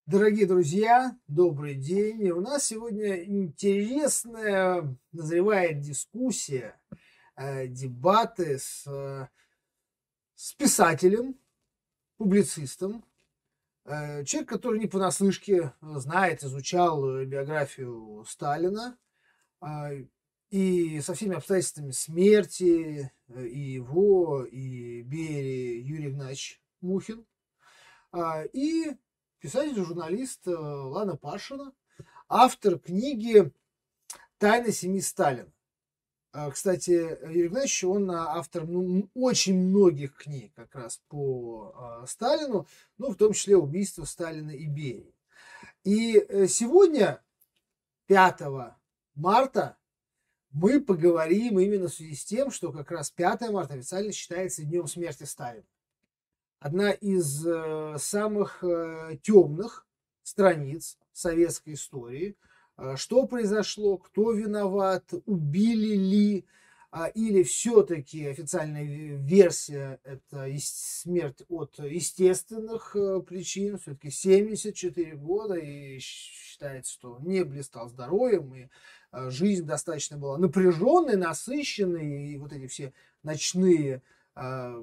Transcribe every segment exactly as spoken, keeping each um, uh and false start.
Дорогие друзья, добрый день. И у нас сегодня интересная назревает дискуссия, э, дебаты с, э, с писателем, публицистом, э, человек, который не понаслышке знает, изучал биографию Сталина э, и со всеми обстоятельствами смерти э, и его, и Берии Юрий Игнатьевич Мухин. Э, и писатель-журналист Лана Пашина, автор книги «Тайна семьи Сталина». Кстати, Юрий Игнатьевич, он автор ну, очень многих книг как раз по Сталину, ну, в том числе «Убийство Сталина и Берии». И сегодня, пятого марта, мы поговорим именно в связи с тем, что как раз пятое марта официально считается днем смерти Сталина. Одна из э, самых э, темных страниц советской истории. Э, что произошло, кто виноват, убили ли, э, или все-таки официальная версия – это смерть от естественных э, причин. Все-таки семьдесят четыре года, и считается, что не блистал здоровьем, и э, жизнь достаточно была напряженной, насыщенной, и вот эти все ночные э,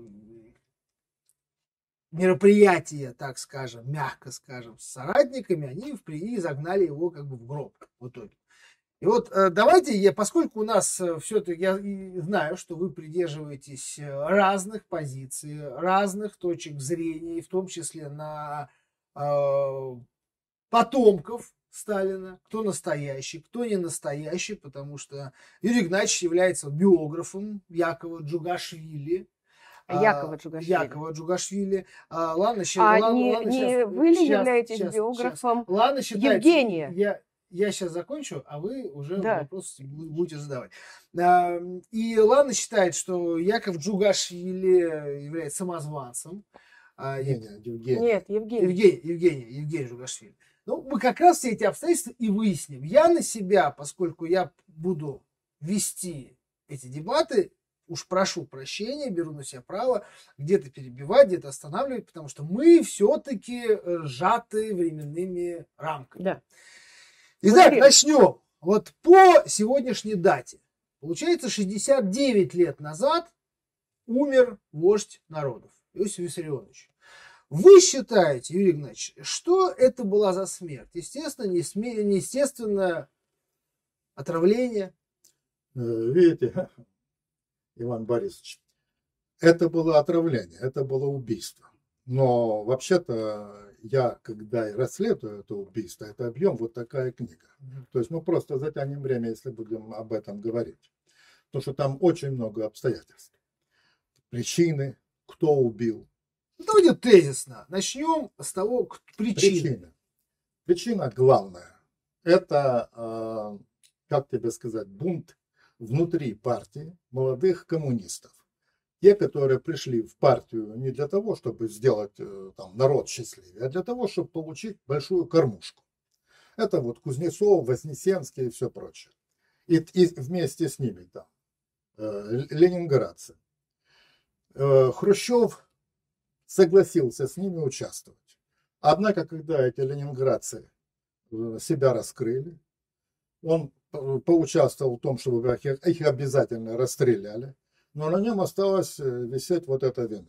мероприятия, так скажем, мягко скажем, с соратниками, они и загнали его как бы в гроб в итоге. И вот давайте, я, поскольку у нас все-таки, я знаю, что вы придерживаетесь разных позиций, разных точек зрения, в том числе на э, потомков Сталина, кто настоящий, кто не настоящий, потому что Юрий Игнатьевич является биографом Якова Джугашвили, Якова Джугашвили. Якова Джугашвили. А, ладно, а ладно, не, ладно, не сейчас, вы ли сейчас, являетесь сейчас, биографом сейчас. Ладно, считайте, Евгения? Я, я сейчас закончу, а вы уже да. вопросы будете задавать. А, и Лана считает, что Яков Джугашвили является самозванцем. А, Евгений, Евгений. Нет, Евгений. Евгений, Евгений, Евгений Джугашвили. Ну, мы как раз все эти обстоятельства и выясним. Я на себя, поскольку я буду вести эти дебаты, уж прошу прощения, беру на себя право где-то перебивать, где-то останавливать, потому что мы все-таки сжаты временными рамками. Да. Итак, начнем. Вот по сегодняшней дате. Получается, шестьдесят девять лет назад умер вождь народов Иосиф Виссарионович. Вы считаете, Юрий Игнатьевич, что это была за смерть? Естественно, неестественное отравление? Видите, Иван Борисович, это было отравление, это было убийство. Но вообще-то я, когда расследую это убийство, это объем вот такая книга. То есть мы просто затянем время, если будем об этом говорить. Потому что там очень много обстоятельств. Причины, кто убил. Давайте тезисно. Начнем с того, причины. Причина. Причина главная. Это, как тебе сказать, бунт внутри партии молодых коммунистов. Те, которые пришли в партию не для того, чтобы сделать там, народ счастливее, а для того, чтобы получить большую кормушку. Это вот Кузнецов, Вознесенский и все прочее. И, и вместе с ними там э, ленинградцы. Э, Хрущев согласился с ними участвовать. Однако, когда эти ленинградцы себя раскрыли, он поучаствовал в том, чтобы их обязательно расстреляли, но на нем осталась висеть вот эта вина.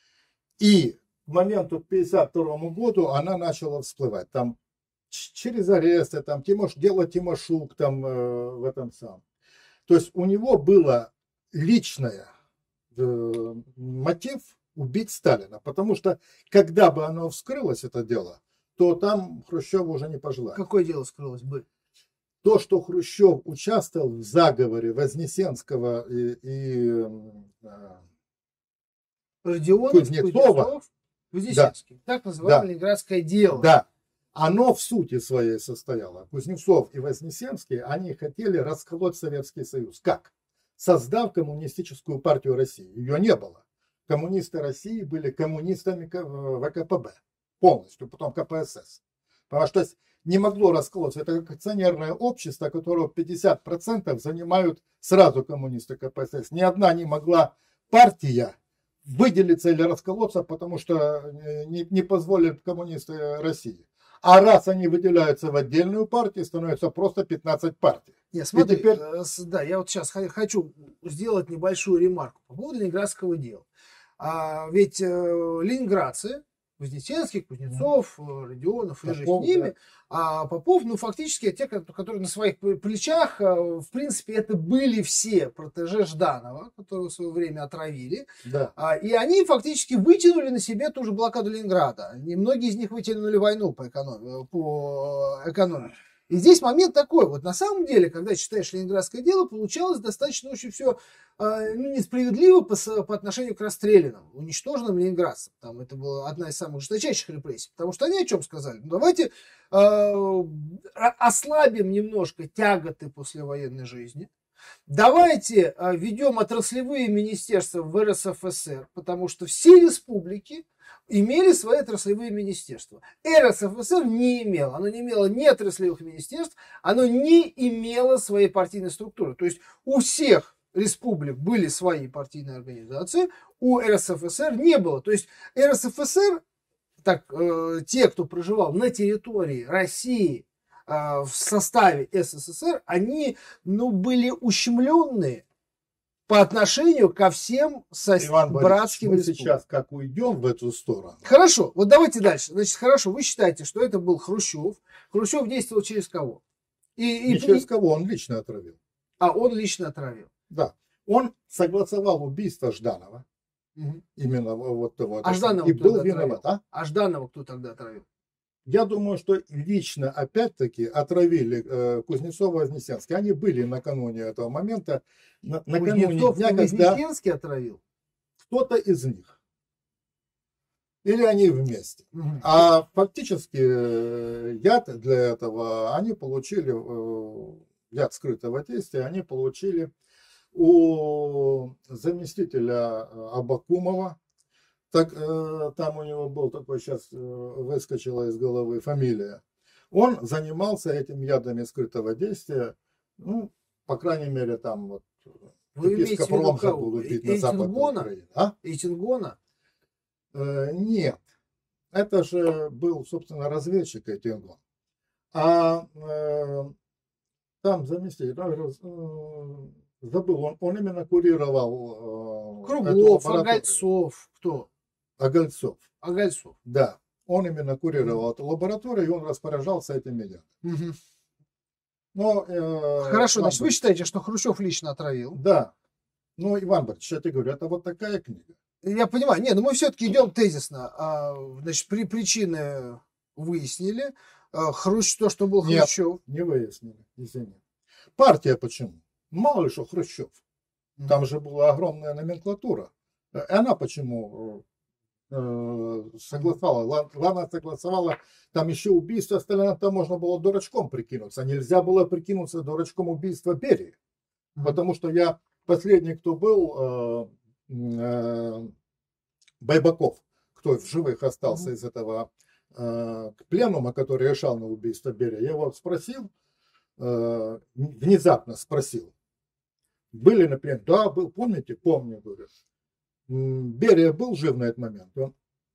И к моменту к пятьдесят второму году она начала всплывать. Там через аресты, там Тимош, дело Тимошук там э, в этом самом. То есть у него было личное э, мотив убить Сталина, потому что когда бы оно вскрылось, это дело, то там Хрущеву уже не пожелали. Какое дело вскрылось бы? То, что Хрущев участвовал в заговоре Вознесенского и, и э, Родионов, Кузнецова, Вознесенский, да, так называемое да. Ленинградское дело. Да, оно в сути своей состояло. Кузнецов и Вознесенский, они хотели расколоть Советский Союз. Как? Создав коммунистическую партию России. Ее не было. Коммунисты России были коммунистами ВКПБ полностью, потом КПСС. Потому что не могло расколоться. Это как акционерное общество, которого пятьдесят процентов занимают сразу коммунисты КПСС. Ни одна не могла партия выделиться или расколоться, потому что не, не позволят коммунисты России. А раз они выделяются в отдельную партию, становится просто пятнадцать партий. Нет, смотри, и теперь... да, я вот сейчас хочу сделать небольшую ремарку по поводу ленинградского дела. А, ведь э, ленинградцы, Вознесенский, Кузнецов, Родионов и же с ними, да. А Попов, ну, фактически те, которые на своих плечах, в принципе, это были все протеже Жданова, которого в свое время отравили. Да. И они фактически вытянули на себе ту же блокаду Ленинграда. И многие из них вытянули войну по экономике. По экономике. И здесь момент такой, вот на самом деле, когда читаешь ленинградское дело, получалось достаточно очень все э, ну, несправедливо по, по отношению к расстрелянным, уничтоженным ленинградцам. Там это была одна из самых жесточайших репрессий, потому что они о чем сказали? Ну, давайте э, ослабим немножко тяготы послевоенной жизни. Давайте э, введем отраслевые министерства в эр эс эф эс эр, потому что все республики имели свои отраслевые министерства. эр эс эф эс эр не имела. Оно не имело ни отраслевых министерств, оно не имело своей партийной структуры. То есть у всех республик были свои партийные организации, у эр эс эф эс эр не было. То есть эр эс эф эс эр, так, э, те, кто проживал на территории России, в составе эс эс эс эр, они, ну, были ущемленные по отношению ко всем со... братским мы сейчас как уйдем в эту сторону. Хорошо, вот давайте дальше. Значит, хорошо, вы считаете, что это был Хрущев. Хрущев действовал через кого? И, Не и... через кого, он лично отравил. А, он лично отравил. Да. Он согласовал убийство Жданова. Угу. Именно вот того. А Жданова и был виноват. А? а Жданова кто тогда отравил? Я думаю, что лично, опять-таки, отравили э, Кузнецова-Вознесенский. Они были накануне этого момента. На, накануне Кузнецов дня, и Вознесенский отравил? Кто-то из них. Или они вместе. Угу. А фактически э, яд для этого они получили, э, яд скрытого действия, они получили у заместителя Абакумова. Так, э, там у него был такой, сейчас э, выскочила из головы фамилия. Он занимался этим ядами скрытого действия, ну, по крайней мере, там вот епископ Ромха был убит на Западной Украине. А? Эйтингона? Э, нет, это же был, собственно, разведчик Эйтингон. А э, там заместитель, э, забыл, он, он именно курировал э, Круглов, Огольцов, кто? Огольцов. Огольцов. Да, он именно курировал mm-hmm. эту лабораторию, и он распоряжался этим ядом. Mm-hmm. Но, э, Хорошо, значит, вы считаете, что Хрущев лично отравил? Да. Ну, Иван Борисович, я тебе говорю, это вот такая книга. Я понимаю. Нет, но мы все-таки идем тезисно. А, значит, при причины выяснили. А, Хрущ, то, что был Хрущев. Нет, не выяснили, извини. Партия почему? Мало ли что Хрущев. Mm-hmm. Там же была огромная номенклатура. Она почему э, согласовала? Ладно, согласовала. Там еще убийство Сталина, там можно было дурачком прикинуться. Нельзя было прикинуться дурачком убийства Берии. Mm-hmm. Потому что я последний, кто был, э, э, Байбаков, кто в живых остался mm-hmm. из этого э, пленума, который решал на убийство Берии. Я его спросил, э, внезапно спросил. Были, например, да, был, помните, помню, говорю. Берия был жив на этот момент, он,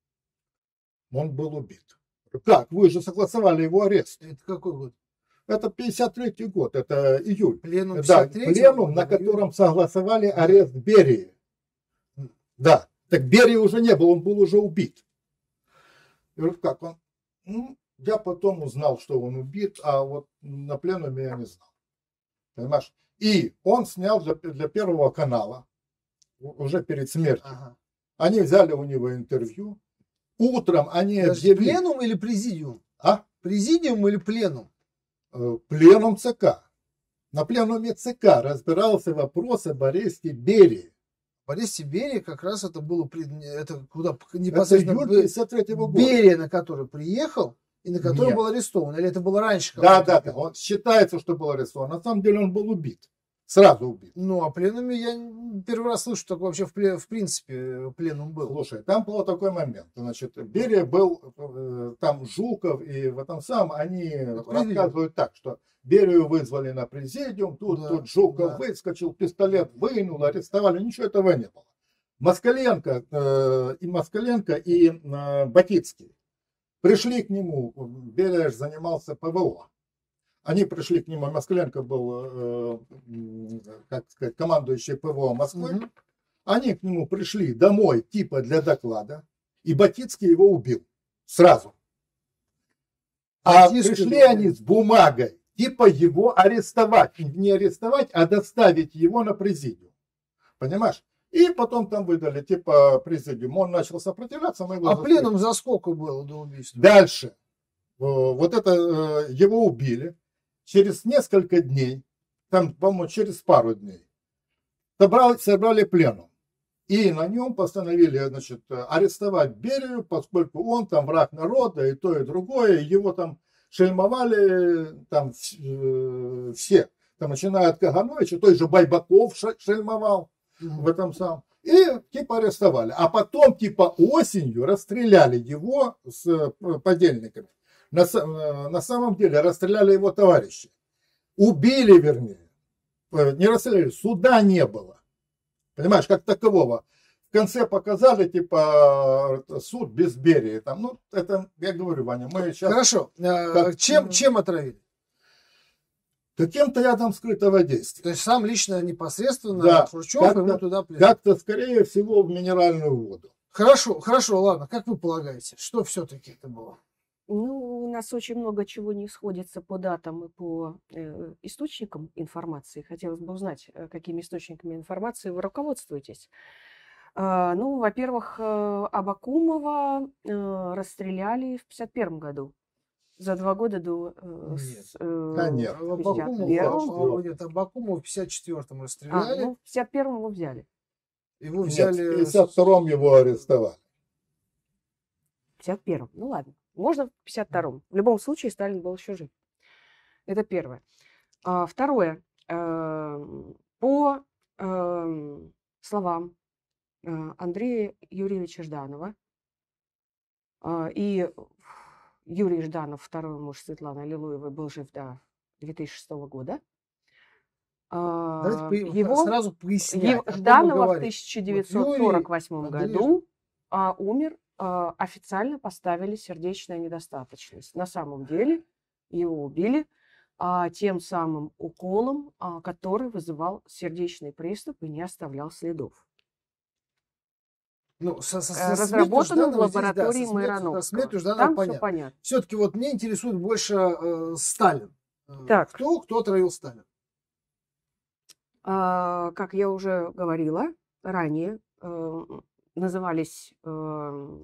он был убит. Как, вы же согласовали его арест. Это какой год? Это пятьдесят третий год, это июль. Пленум да, пленум, на котором июль. Согласовали арест Берии. Да, так Берии уже не был, он был уже убит. Я говорю, как он? Ну, я потом узнал, что он убит, а вот на пленуме я не знал. Понимаешь? И он снял для, для Первого канала, уже перед смертью. Ага. Они взяли у него интервью. Утром они объявили... Пленум или президиум? А? Президиум или пленум? Пленум ЦК. На пленуме ЦК разбирался вопрос об аресте Берии. В аресте Берии как раз это было... Это куда непосредственно... Это июль пятьдесят третьего года. Берия, на который приехал, и на который Нет. был арестован. Или это было раньше? Да, да, да. Он считается, что был арестован. На самом деле он был убит. Сразу убит. Ну, о пленуме я первый раз слышу, что вообще в, в принципе пленум был. Слушай, там был такой момент. Значит, Берия был, там Жуков и в этом самом, они рассказывают так, что Берию вызвали на президиум, тут, да, тут Жуков да. выскочил, пистолет вынул, арестовали, ничего этого не было. Москаленко, э, и Москаленко, и э, Батицкий Пришли к нему, Берия занимался ПВО. Они пришли к нему, Москаленко был, как сказать, командующий ПВО Москвы. Угу. Они к нему пришли домой типа для доклада, и Батицкий его убил сразу. А Батицкий пришли был... они с бумагой, типа его арестовать. Не арестовать, а доставить его на президиум. Понимаешь? И потом там выдали типа президиум. Он начал сопротивляться. Мы его а пленум за сколько было до убийства? Дальше. Вот это его убили. Через несколько дней, там, по-моему, через пару дней, собрали, собрали пленум. И на нем постановили, значит, арестовать Берию, поскольку он там враг народа, и то, и другое. Его там шельмовали там все. Там, начиная от Кагановича, той же Байбаков шельмовал в этом самом. И типа арестовали. А потом типа осенью расстреляли его с подельниками. На, на самом деле расстреляли его товарищи. Убили, вернее. Не расстреляли, суда не было. Понимаешь, как такового. В конце показали, типа, суд без Берии. Там, ну, это, я говорю, Ваня, мы сейчас... Хорошо. Как... Чем, чем отравили? Каким-то ядом скрытого действия. То есть сам лично непосредственно да, Хрущев ему туда плюнул. Как-то, скорее всего, в минеральную воду. Хорошо, хорошо, ладно. Как вы полагаете, что все-таки это было? Ну, у нас очень много чего не сходится по датам и по э, источникам информации. Хотелось бы узнать, какими источниками информации вы руководствуетесь. Э, ну, во-первых, э, Абакумова э, расстреляли в пятьдесят первом году. За два года до... Э, нет. С, э, да нет. Абакумова, нет, Абакумова в пятьдесят четвёртом расстреляли. А, ну, в пятьдесят первом его взяли. Его взяли... Нет, в пятьдесят втором его арестовали. В пятьдесят первом. Ну, ладно. Можно в пятьдесят втором. В любом случае Сталин был еще жив. Это первое. А, второе. По словам Андрея Юрьевича Жданова, и Юрий Жданов, второй муж Светланы Аллилуевой, был жив до две тысячи шестого года. Давайте его, сразу пояснять. Жданова в тысяча девятьсот сорок восьмом вот году а, умер. Официально поставили сердечная недостаточность. На самом деле его убили а, тем самым уколом, а, который вызывал сердечный приступ и не оставлял следов. Ну, со, со, со разработано в лаборатории здесь, да, Майрановского. Там понятно. Все понятно. Все-таки вот мне интересует больше э, Сталин. Так. Кто, кто отравил Сталина? А, как я уже говорила ранее, э, назывались э,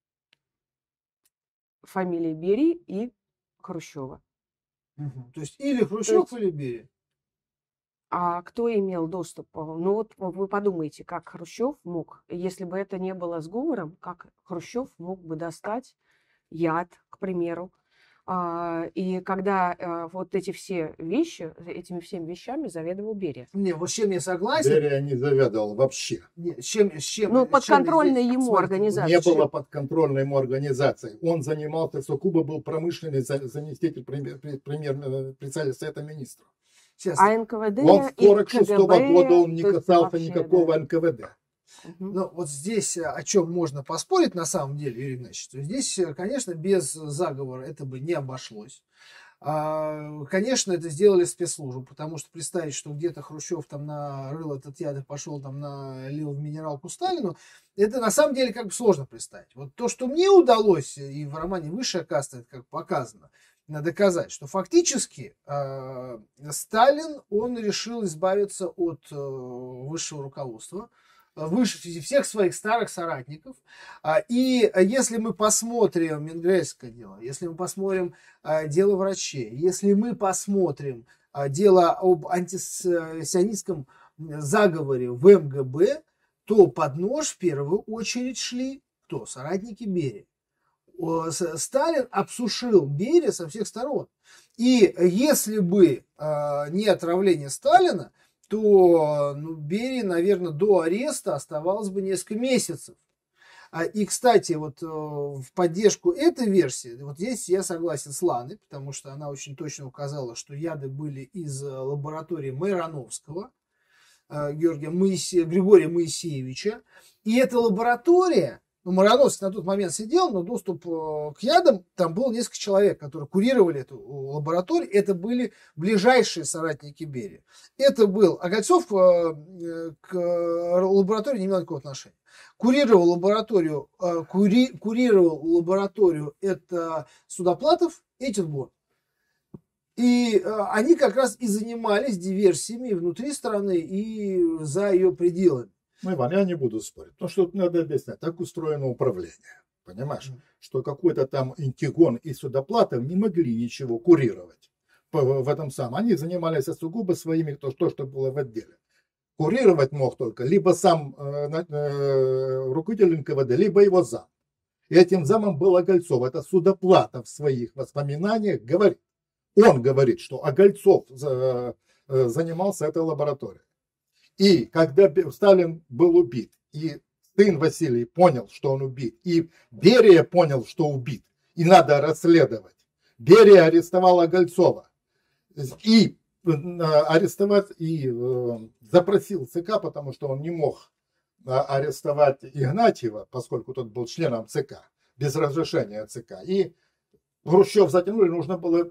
фамилии Берии и Хрущева. Угу. То есть или Хрущев, есть, или Берия. А кто имел доступ? Ну вот вы подумайте, как Хрущев мог, если бы это не было сговором, как Хрущев мог бы достать яд, к примеру. А, и когда а, вот эти все вещи, этими всеми вещами заведовал Берия. Не, вот с чем я согласен. Берия не заведовал вообще. Не, с чем, с чем, ну, с подконтрольной чем ему смотрите, организации. Не было подконтрольной ему организации. Он занимался, Сокуба был промышленный заместитель премьер-председателя Совета министров. Сейчас. А эн ка вэ дэ он с и сорок шестого ка гэ бэ, года он не касался вообще, никакого да. эн ка вэ дэ. Ну, вот здесь о чем можно поспорить на самом деле, Юрий Игнатьевич, то здесь, конечно, без заговора это бы не обошлось. Конечно, это сделали спецслужбы, потому что представить, что где-то Хрущев там нарыл этот яд и пошел там налил в минералку Сталину, это на самом деле как бы сложно представить. Вот то, что мне удалось, и в романе «Высшая каста» это как показано, надо доказать, что фактически э, Сталин, он решил избавиться от э, высшего руководства, выше всех своих старых соратников. И если мы посмотрим Менгрельское дело, если мы посмотрим дело врачей, если мы посмотрим дело об антисионистском заговоре в эм гэ бэ, то под нож в первую очередь шли кто? Соратники Берии. Сталин обсушил Берию со всех сторон. И если бы не отравление Сталина, то ну, Берии, наверное, до ареста оставалось бы несколько месяцев. И, кстати, вот в поддержку этой версии, вот здесь я согласен с Ланой, потому что она очень точно указала, что яды были из лаборатории Майрановского, Георгия Моисе... Григория Моисеевича. И эта лаборатория Ну, Мироносов на тот момент сидел, но доступ к ядам, там было несколько человек, которые курировали эту лабораторию. Это были ближайшие соратники Берии. Это был, а Гольцов к лаборатории не имел никакого отношения. Курировал лабораторию, кури, курировал лабораторию это Судоплатов и Тютборн. И они как раз и занимались диверсиями внутри страны и за ее пределами. Ну, Иван, я не буду спорить, потому что тут надо объяснять, так устроено управление, понимаешь, mm. что какой-то там Интигон и Судоплатов не могли ничего курировать в, в этом самом. Они занимались сугубо своими, то, то, что было в отделе. Курировать мог только либо сам э, э, руководитель эн ка вэ дэ, либо его зам. И этим замом был Огольцов. Это Судоплатов в своих воспоминаниях говорит. Он говорит, что Огольцов за, э, занимался этой лабораторией. И когда Сталин был убит, и сын Василий понял, что он убит, и Берия понял, что убит, и надо расследовать, Берия арестовал Огольцова и арестовать и запросил ЦК, потому что он не мог арестовать Игнатьева, поскольку тот был членом ЦК, без разрешения ЦК. И Хрущев затянули, нужно было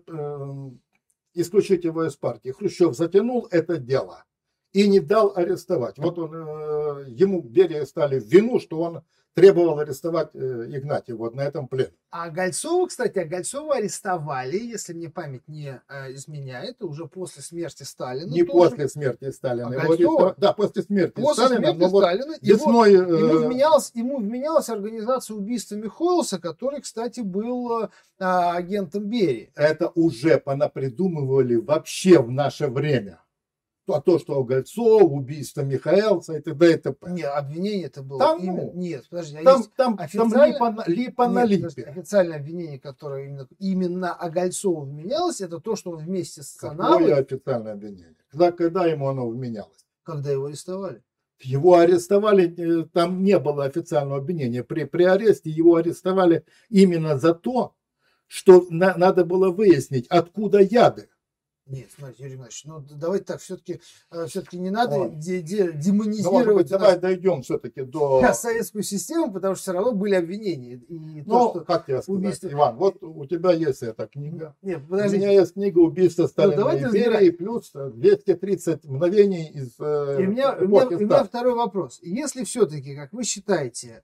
исключить его из партии. Хрущев затянул это дело и не дал арестовать. Вот он, ему Берия стали в вину, что он требовал арестовать Игнатьева вот на этом пленуме. А Гольцова, кстати, а Гольцова арестовали, если мне память не изменяет, уже после смерти Сталина. Не тоже. После смерти Сталина. А его Гольцова? арестов... Да, после смерти после Сталина. Смерти но Сталина вот весной... его, ему, вменялась, ему вменялась организация убийства Михоэлса, который, кстати, был а, агентом Берии. Это уже понапридумывали вообще в наше время. А то, что Гольцов, убийство Михаэлса и т.д. и т.п. Нет, обвинение это было. Там, именно... ну, Нет, подожди. А там, есть там, официально... там липа, липа Нет, на липе. подожди, официальное обвинение, которое именно, именно о Гольцову вменялось, это то, что он вместе с Цанавой... Какое официальное обвинение? Когда, когда ему оно вменялось? Когда его арестовали. Его арестовали, там не было официального обвинения. При, при аресте его арестовали именно за то, что на, надо было выяснить, откуда яды. Нет, смотрите, Юрий Иванович, ну давайте так, все-таки все-таки не надо вот. де- де- демонизировать. Ну, может быть, давай дойдем все-таки до... советскую систему, потому что все равно были обвинения. И ну, то, что как тебе сказать, убийство... Иван, вот у тебя есть эта книга. Нет, У меня есть книга «Убийство Сталина и Берии», плюс двести тридцать мгновений из и у меня, у, меня, у меня второй вопрос. Если все-таки, как вы считаете,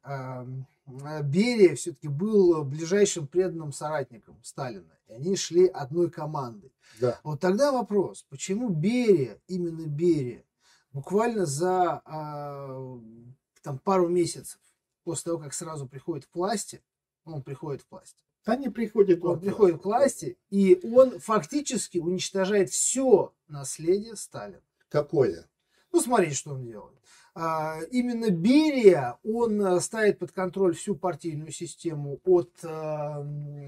Берия все-таки был ближайшим преданным соратником Сталина, и они шли одной командой, да. Вот тогда вопрос, почему Берия, именно Берия, буквально за а, там, пару месяцев после того, как сразу приходит к власти, он приходит к власти, Да не приходит он приходит к власти, и он фактически уничтожает все наследие Сталина. Какое? Ну, смотрите, что он делает. А, именно Берия, он ставит под контроль всю партийную систему от а,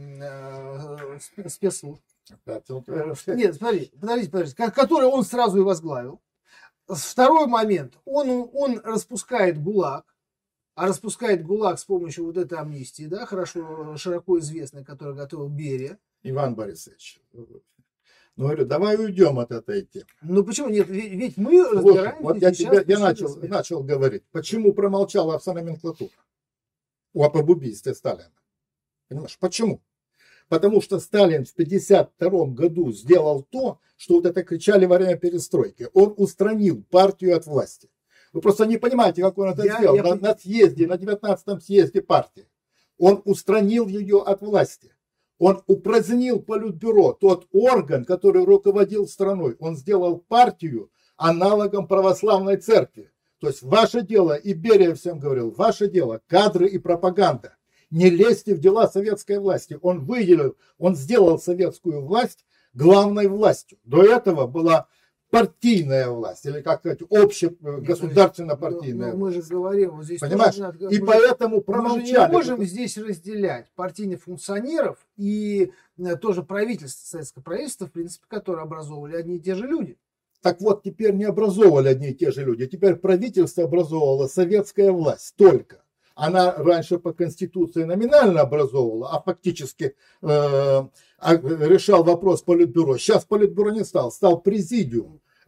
а, спецслужб. Нет, смотри, подождите, подождите, который он сразу и возглавил. Второй момент, он, он распускает ГУЛАГ, а распускает ГУЛАГ с помощью вот этой амнистии, да, хорошо, широко известной, которую готовил Берия. Иван Борисович, ну, говорю, давай уйдем от этой темы. Ну почему нет, ведь, ведь мы разбираемся. Вот я, тебя, я начал, свет. начал говорить, почему промолчала вся номенклатура об убийстве Сталина. Понимаешь, почему? Потому что Сталин в пятьдесят втором году сделал то, что вот это кричали во время перестройки. Он устранил партию от власти. Вы просто не понимаете, как он это я, сделал. Я... На, на съезде, на девятнадцатом съезде партии. Он устранил ее от власти. Он упразднил Политбюро, тот орган, который руководил страной. Он сделал партию аналогом православной церкви. То есть ваше дело, и Берия всем говорил, ваше дело, кадры и пропаганда. Не лезьте в дела советской власти. Он выделил, он сделал советскую власть главной властью. До этого была партийная власть, или как сказать, общегосударственно-партийная. Но, но мы же говорим, вот здесь понимаешь? Надо, и мы поэтому же, промолчали. Мы же не можем здесь разделять партийных функционеров и тоже правительство, советское правительство, в принципе, которое образовывали одни и те же люди. Так вот, теперь не образовывали одни и те же люди. Теперь правительство образовывала советская власть только. Она раньше по Конституции номинально образовывала, а фактически э, решал вопрос Политбюро. Сейчас Политбюро не стал, стал Президиум. Это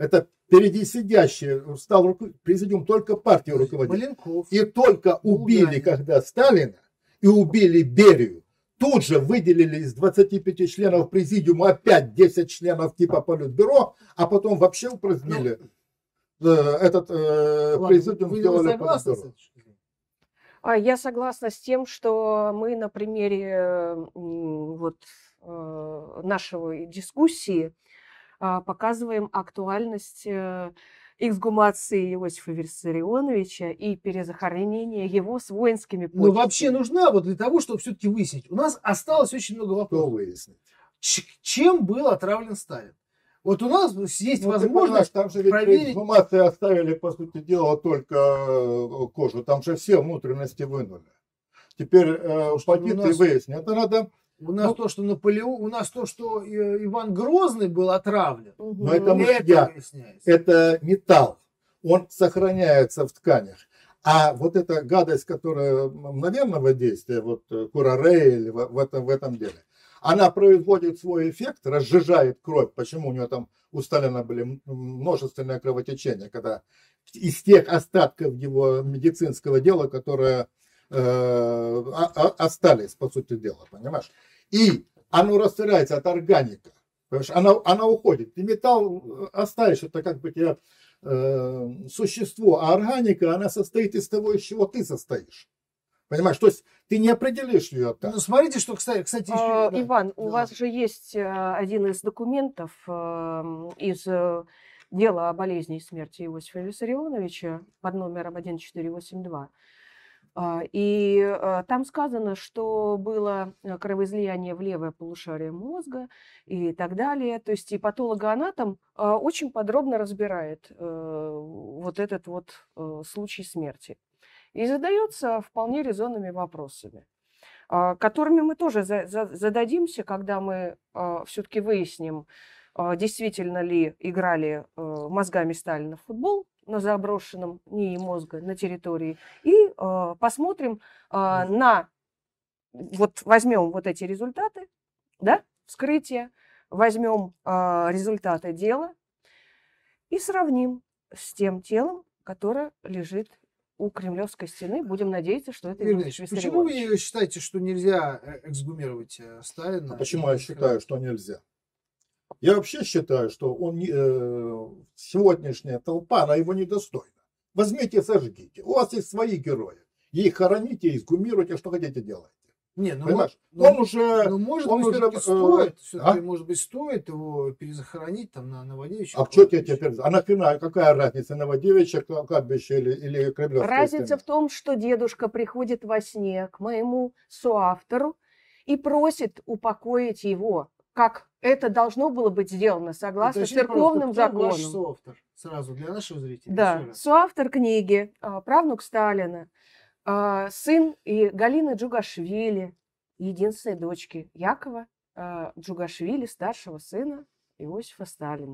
впереди сидящий стал руку... президиум только партию руководить. Маленков. И только убили, Булганин. когда Сталина, и убили Берию, тут же выделили из двадцати пяти членов президиума опять десять членов типа Политбюро, а потом вообще упразднили э, этот э, Ладно, президиум, вы сделали согласны с Политбюро. этим? А Я согласна с тем, что мы на примере м, вот, э, нашего дискуссии а, показываем актуальность э, эксгумации Иосифа Виссарионовича и перезахоронения его с воинскими почестями. Ну, вообще нужна вот для того, чтобы все-таки выяснить. У нас осталось очень много Кто вопросов. выяснит? Ч- чем был отравлен Сталин? Вот у нас есть Ну, ты понимаешь, возможность там же ведь проверить. эксгумации оставили, по сути дела, только э, кожу. Там же все внутренности вынули. Теперь э, Что поди у ты нас- выясни. Это надо... У нас Ну- то, что Наполеон, у нас то, что э, Иван Грозный был отравлен. Мгм. Но это Это мышьяк. выясняется. Это металл. Он сохраняется в тканях. А вот эта гадость, которая мгновенного действия, вот э, курарель в, в, этом, в этом деле, она производит свой эффект, разжижает кровь. Почему у него там у Сталина были м- множественные кровотечения, когда из тех остатков его медицинского дела, которые э, о- о- остались, по сути дела, понимаешь? И оно растворяется от органика. Понимаешь? Она, она уходит. И металл оставишь, это как бы тебе э, существо, а органика, она состоит из того, из чего ты состоишь. Понимаешь? То есть ты не определишь ее так. Ну, смотрите, что, кстати, кстати еще... А, да. Иван, у Да. вас же есть э, один из документов э, из э, дела о болезни и смерти Иосифа Виссарионовича под номером четырнадцать восемьдесят два. А, И э, там сказано, что было э, кровоизлияние в левое полушарие мозга и так далее. То есть и патологоанатом э, очень подробно разбирает э, вот этот вот э, случай смерти. И задается вполне резонными вопросами, а, которыми мы тоже за- за- зададимся, когда мы все-таки выясним, а, действительно ли играли э, мозгами Сталина в футбол на заброшенном НИИ мозга на территории, и э, посмотрим э, на, вот возьмем вот эти результаты, да, вскрытия, возьмем э, результаты дела и сравним с тем телом, которое лежит у Кремлевской стены. Будем надеяться, что это Юрий Иосиф Ильич, почему Виссарионович. вы считаете, что нельзя э, эксгумировать э, Сталина? А почему я считаю, что нельзя? Я вообще считаю, что он не- э, сегодняшняя толпа, она его недостойна. Возьмите, сожгите. У вас есть свои герои. Их хороните, эксгумируйте, что хотите делайте. Не, ну, Понимаешь? ну, Он уже... ну, может он быть, уже, все-таки э, стоит, все-таки, а? может быть, стоит его перезахоронить там на Новодевичьем. А что тебе теперь? А нахрена, какая разница, Новодевичье кладбище или, или Кремлевская Разница стена? в том, что дедушка приходит во сне к моему соавтору и просит упокоить его, как это должно было быть сделано согласно Уточните, церковным пожалуйста, кто ваш законам. соавтор? Сразу для наших зрителей. еще Да, раз. соавтор книги, а, правнук Сталина, а, сын и Галины Джугашвили, единственной дочки Якова а, Джугашвили, старшего сына Иосифа Сталина.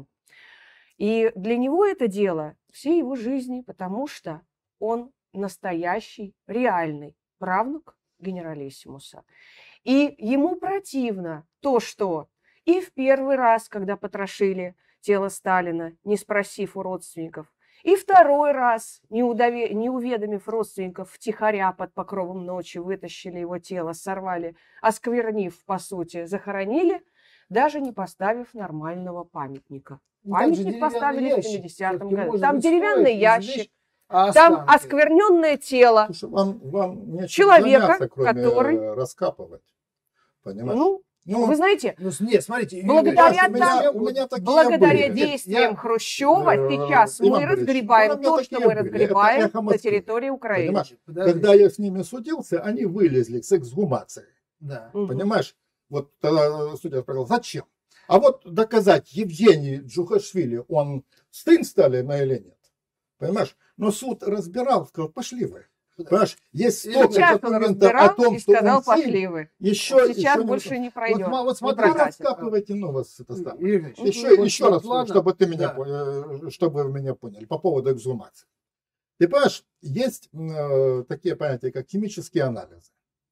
И для него это дело всей его жизни, потому что он настоящий, реальный правнук генералиссимуса. И ему противно то, что и в первый раз, когда потрошили тело Сталина, не спросив у родственников, и второй раз, не, удове- не уведомив родственников, втихаря под покровом ночи вытащили его тело, сорвали, осквернив, по сути, захоронили, даже не поставив нормального памятника. Ну, там же Памятник деревянный поставили в ящик. семидесятом Всё-таки, году. может Там быть, деревянный стоит ящик, извлечь, а там останки? оскверненное тело. Слушай, вам, вам нечем Человека, заняться, кроме который- э, раскапывать. Понимаешь? Ну, Ну, вы знаете, Ну, с- нет, смотрите. Юрий Благодаря Ильич, у меня, тому- у меня такие благодаря были. действиям Я- Хрущева Э, сейчас Иван мы Борисович, разгребаем ну, у меня то, что такие мы были. разгребаем Это эхо на Москвы. территории Украины. Понимаешь? Подождите. Когда я с ними судился, они вылезли с эксгумацией. Да. Мгм. Понимаешь? Вот тогда судья сказал, зачем? А вот доказать Евгений Джугашвили, он сын Сталина или нет? Понимаешь? Но суд разбирал, сказал, пошли вы. Понимаешь? Есть столько Сейчас он документов разбирал о том, и что сказал, он сын. пошли вы. Еще, Вот сейчас еще не- больше не пройдет. ма- вот не смотри, Ну, прокатит. раскапывайте, ну, вас это самое. Юрий Ильич, Еще, вот еще вот раз, ладно, чтобы ты меня, да. по- э, чтобы вы меня поняли, по поводу эксгумации. Ты понимаешь, есть э, такие понятия, как химические анализы.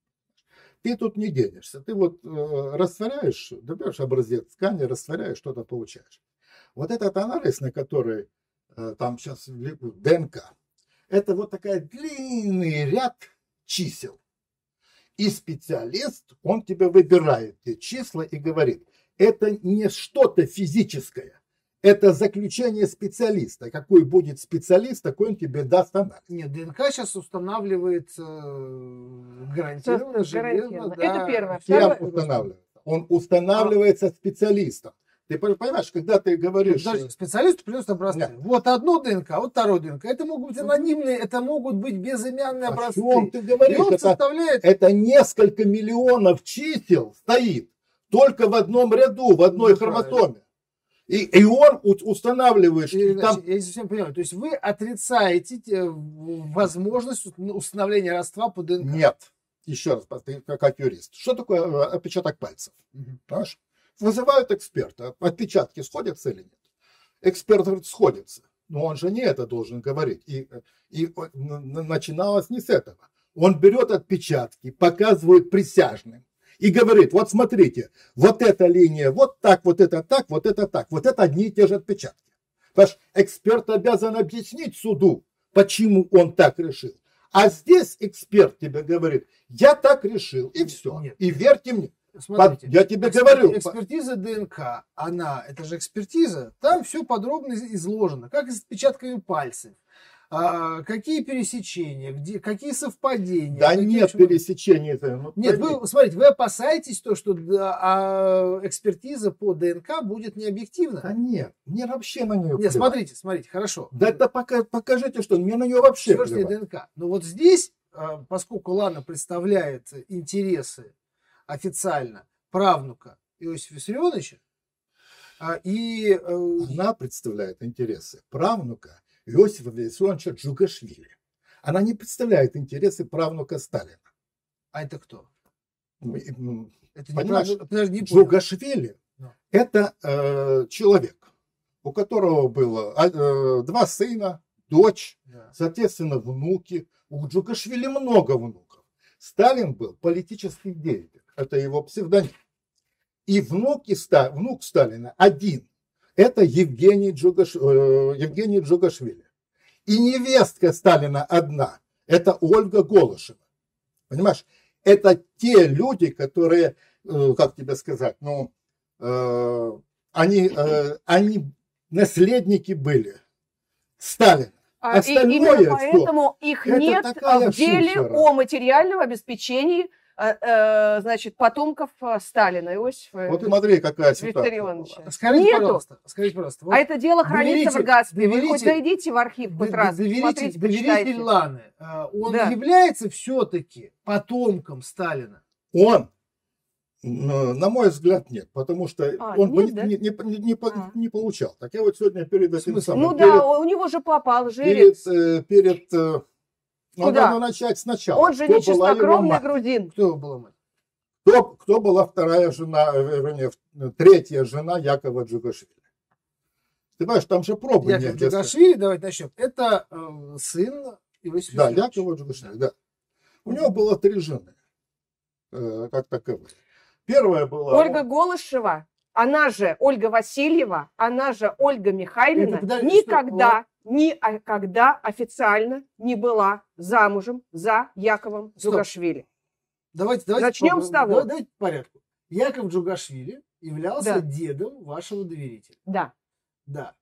Ты тут не денешься. Ты вот э, растворяешь, добьешь образец ткани, растворяешь, что-то получаешь. Вот этот анализ, на который там сейчас ДНК. Это вот такая длинный ряд чисел. И специалист, он тебе выбирает эти числа и говорит, это не что-то физическое, это заключение специалиста. Какой будет специалист, такой он тебе даст анализ. Нет, ДНК сейчас устанавливается э, гарантированно, железно. Да. Это первое. Кем Второе. устанавливается? Он устанавливается специалистом. Ты понимаешь, когда ты говоришь... Подожди, специалисту приносят образцы. Нет. Вот одно ДНК, вот второе ДНК. Это могут быть анонимные, это могут быть безымянные О образцы. чем ты И говоришь? он Это, составляет... это несколько миллионов чисел стоит только в одном ряду, в одной Ну, хромосоме. И, и он у- устанавливает, что Игорь там... Ильич, я не совсем понимаю. То есть вы отрицаете те- возможность установления родства по ДНК? Нет. Еще раз, ты как, как юрист. Что такое э, отпечаток пальцев? Мгм. Понимаешь? Вызывают эксперта. Отпечатки сходятся или нет? Эксперт говорит, сходятся. Но он же не это должен говорить. И, и н- н- начиналось не с этого. Он берет отпечатки, показывает присяжным и говорит, вот смотрите, вот эта линия, вот так, вот это так, вот это так. Вот это одни и те же отпечатки. Понимаешь? Эксперт обязан объяснить суду, почему он так решил. А здесь эксперт тебе говорит, я так решил, и все. Нет. И верьте мне. Смотрите, Я тебе экспер- говорю. Экспертиза ДНК, она, это же экспертиза, там все подробно из- изложено, как и с отпечатками пальцев, а, какие пересечения, где, какие совпадения. Да какие нет чего- пересечения. это, ну, Нет, пойми. вы, смотрите, вы опасаетесь то, что да, а, экспертиза по ДНК будет необъективна. Да нет, мне вообще на нее Нет, плевать. смотрите, смотрите, хорошо. Да это пока, покажите, что мне на нее вообще Сверстная плевать. ДНК. Но вот здесь, а, поскольку Лана представляет интересы официально правнука Иосифа Виссарионовича, а, и э, Она представляет интересы правнука Иосифа Виссарионовича Джугашвили. Она не представляет интересы правнука Сталина. а это кто? Ну, и, м, Это не Понимаешь, правда- подожди, не понял. Джугашвили Да. это э, человек, у которого было а, э, два сына, дочь, Да. соответственно, внуки. У Джугашвили много внуков. Сталин был политический деятель. Это его псевдоним. И внуки, Ста- внук Сталина один. Это Евгений, Джугаш, э, Евгений Джугашвили. И невестка Сталина одна. Это Ольга Голышева. Понимаешь? Это те люди, которые, э, как тебе сказать, ну, э, они, э, они наследники были Сталина. А, и Остальное именно всё, поэтому их это нет такая в деле шушера. о материальном обеспечении э, э, значит, потомков э, Сталина, Иосифа Вот смотри, какая ситуация. Виссарионовича. была. Скажите, Нету. пожалуйста, скажите, пожалуйста. вот А это дело хранится в доверитель- Иргатске. Вы хоть доверитель- зайдите в архив хоть д- раз, доверитель, посмотрите, доверитель почитайте. Ланы, а, он Да. является все-таки потомком Сталина? Он, н- на мой взгляд, нет, потому что А, он бы нет, не, да? не- не- не по- А. не получал. Так я вот сегодня перед этим смысле? самым, Ну перед, да, у него же папа перед, алжирец. э, перед, э, ну, Куда? надо начать сначала. Он же Кто не была его чистокровный мать? грузин. Кто была мать? Кто, кто была вторая жена, э, вернее, в- третья жена Якова Джугашвили? Ты понимаешь, там же пробы Яков нет. детская. Джугашвили, давайте начнем. Это э, сын Иосифа Да, Виссарионовича. Якова Джугашвили, да. У него было три жены, э, как таковые. Первая была... Ольга Голышева, она же Ольга Васильева, она же Ольга Михайловна, Это подожди, никогда, никогда официально не была замужем за Яковом Стоп. Джугашвили. Давайте, давайте, Начнем по- с того. давай- Давайте по порядку. Яков Джугашвили являлся Да. дедом вашего доверителя. Да. Да.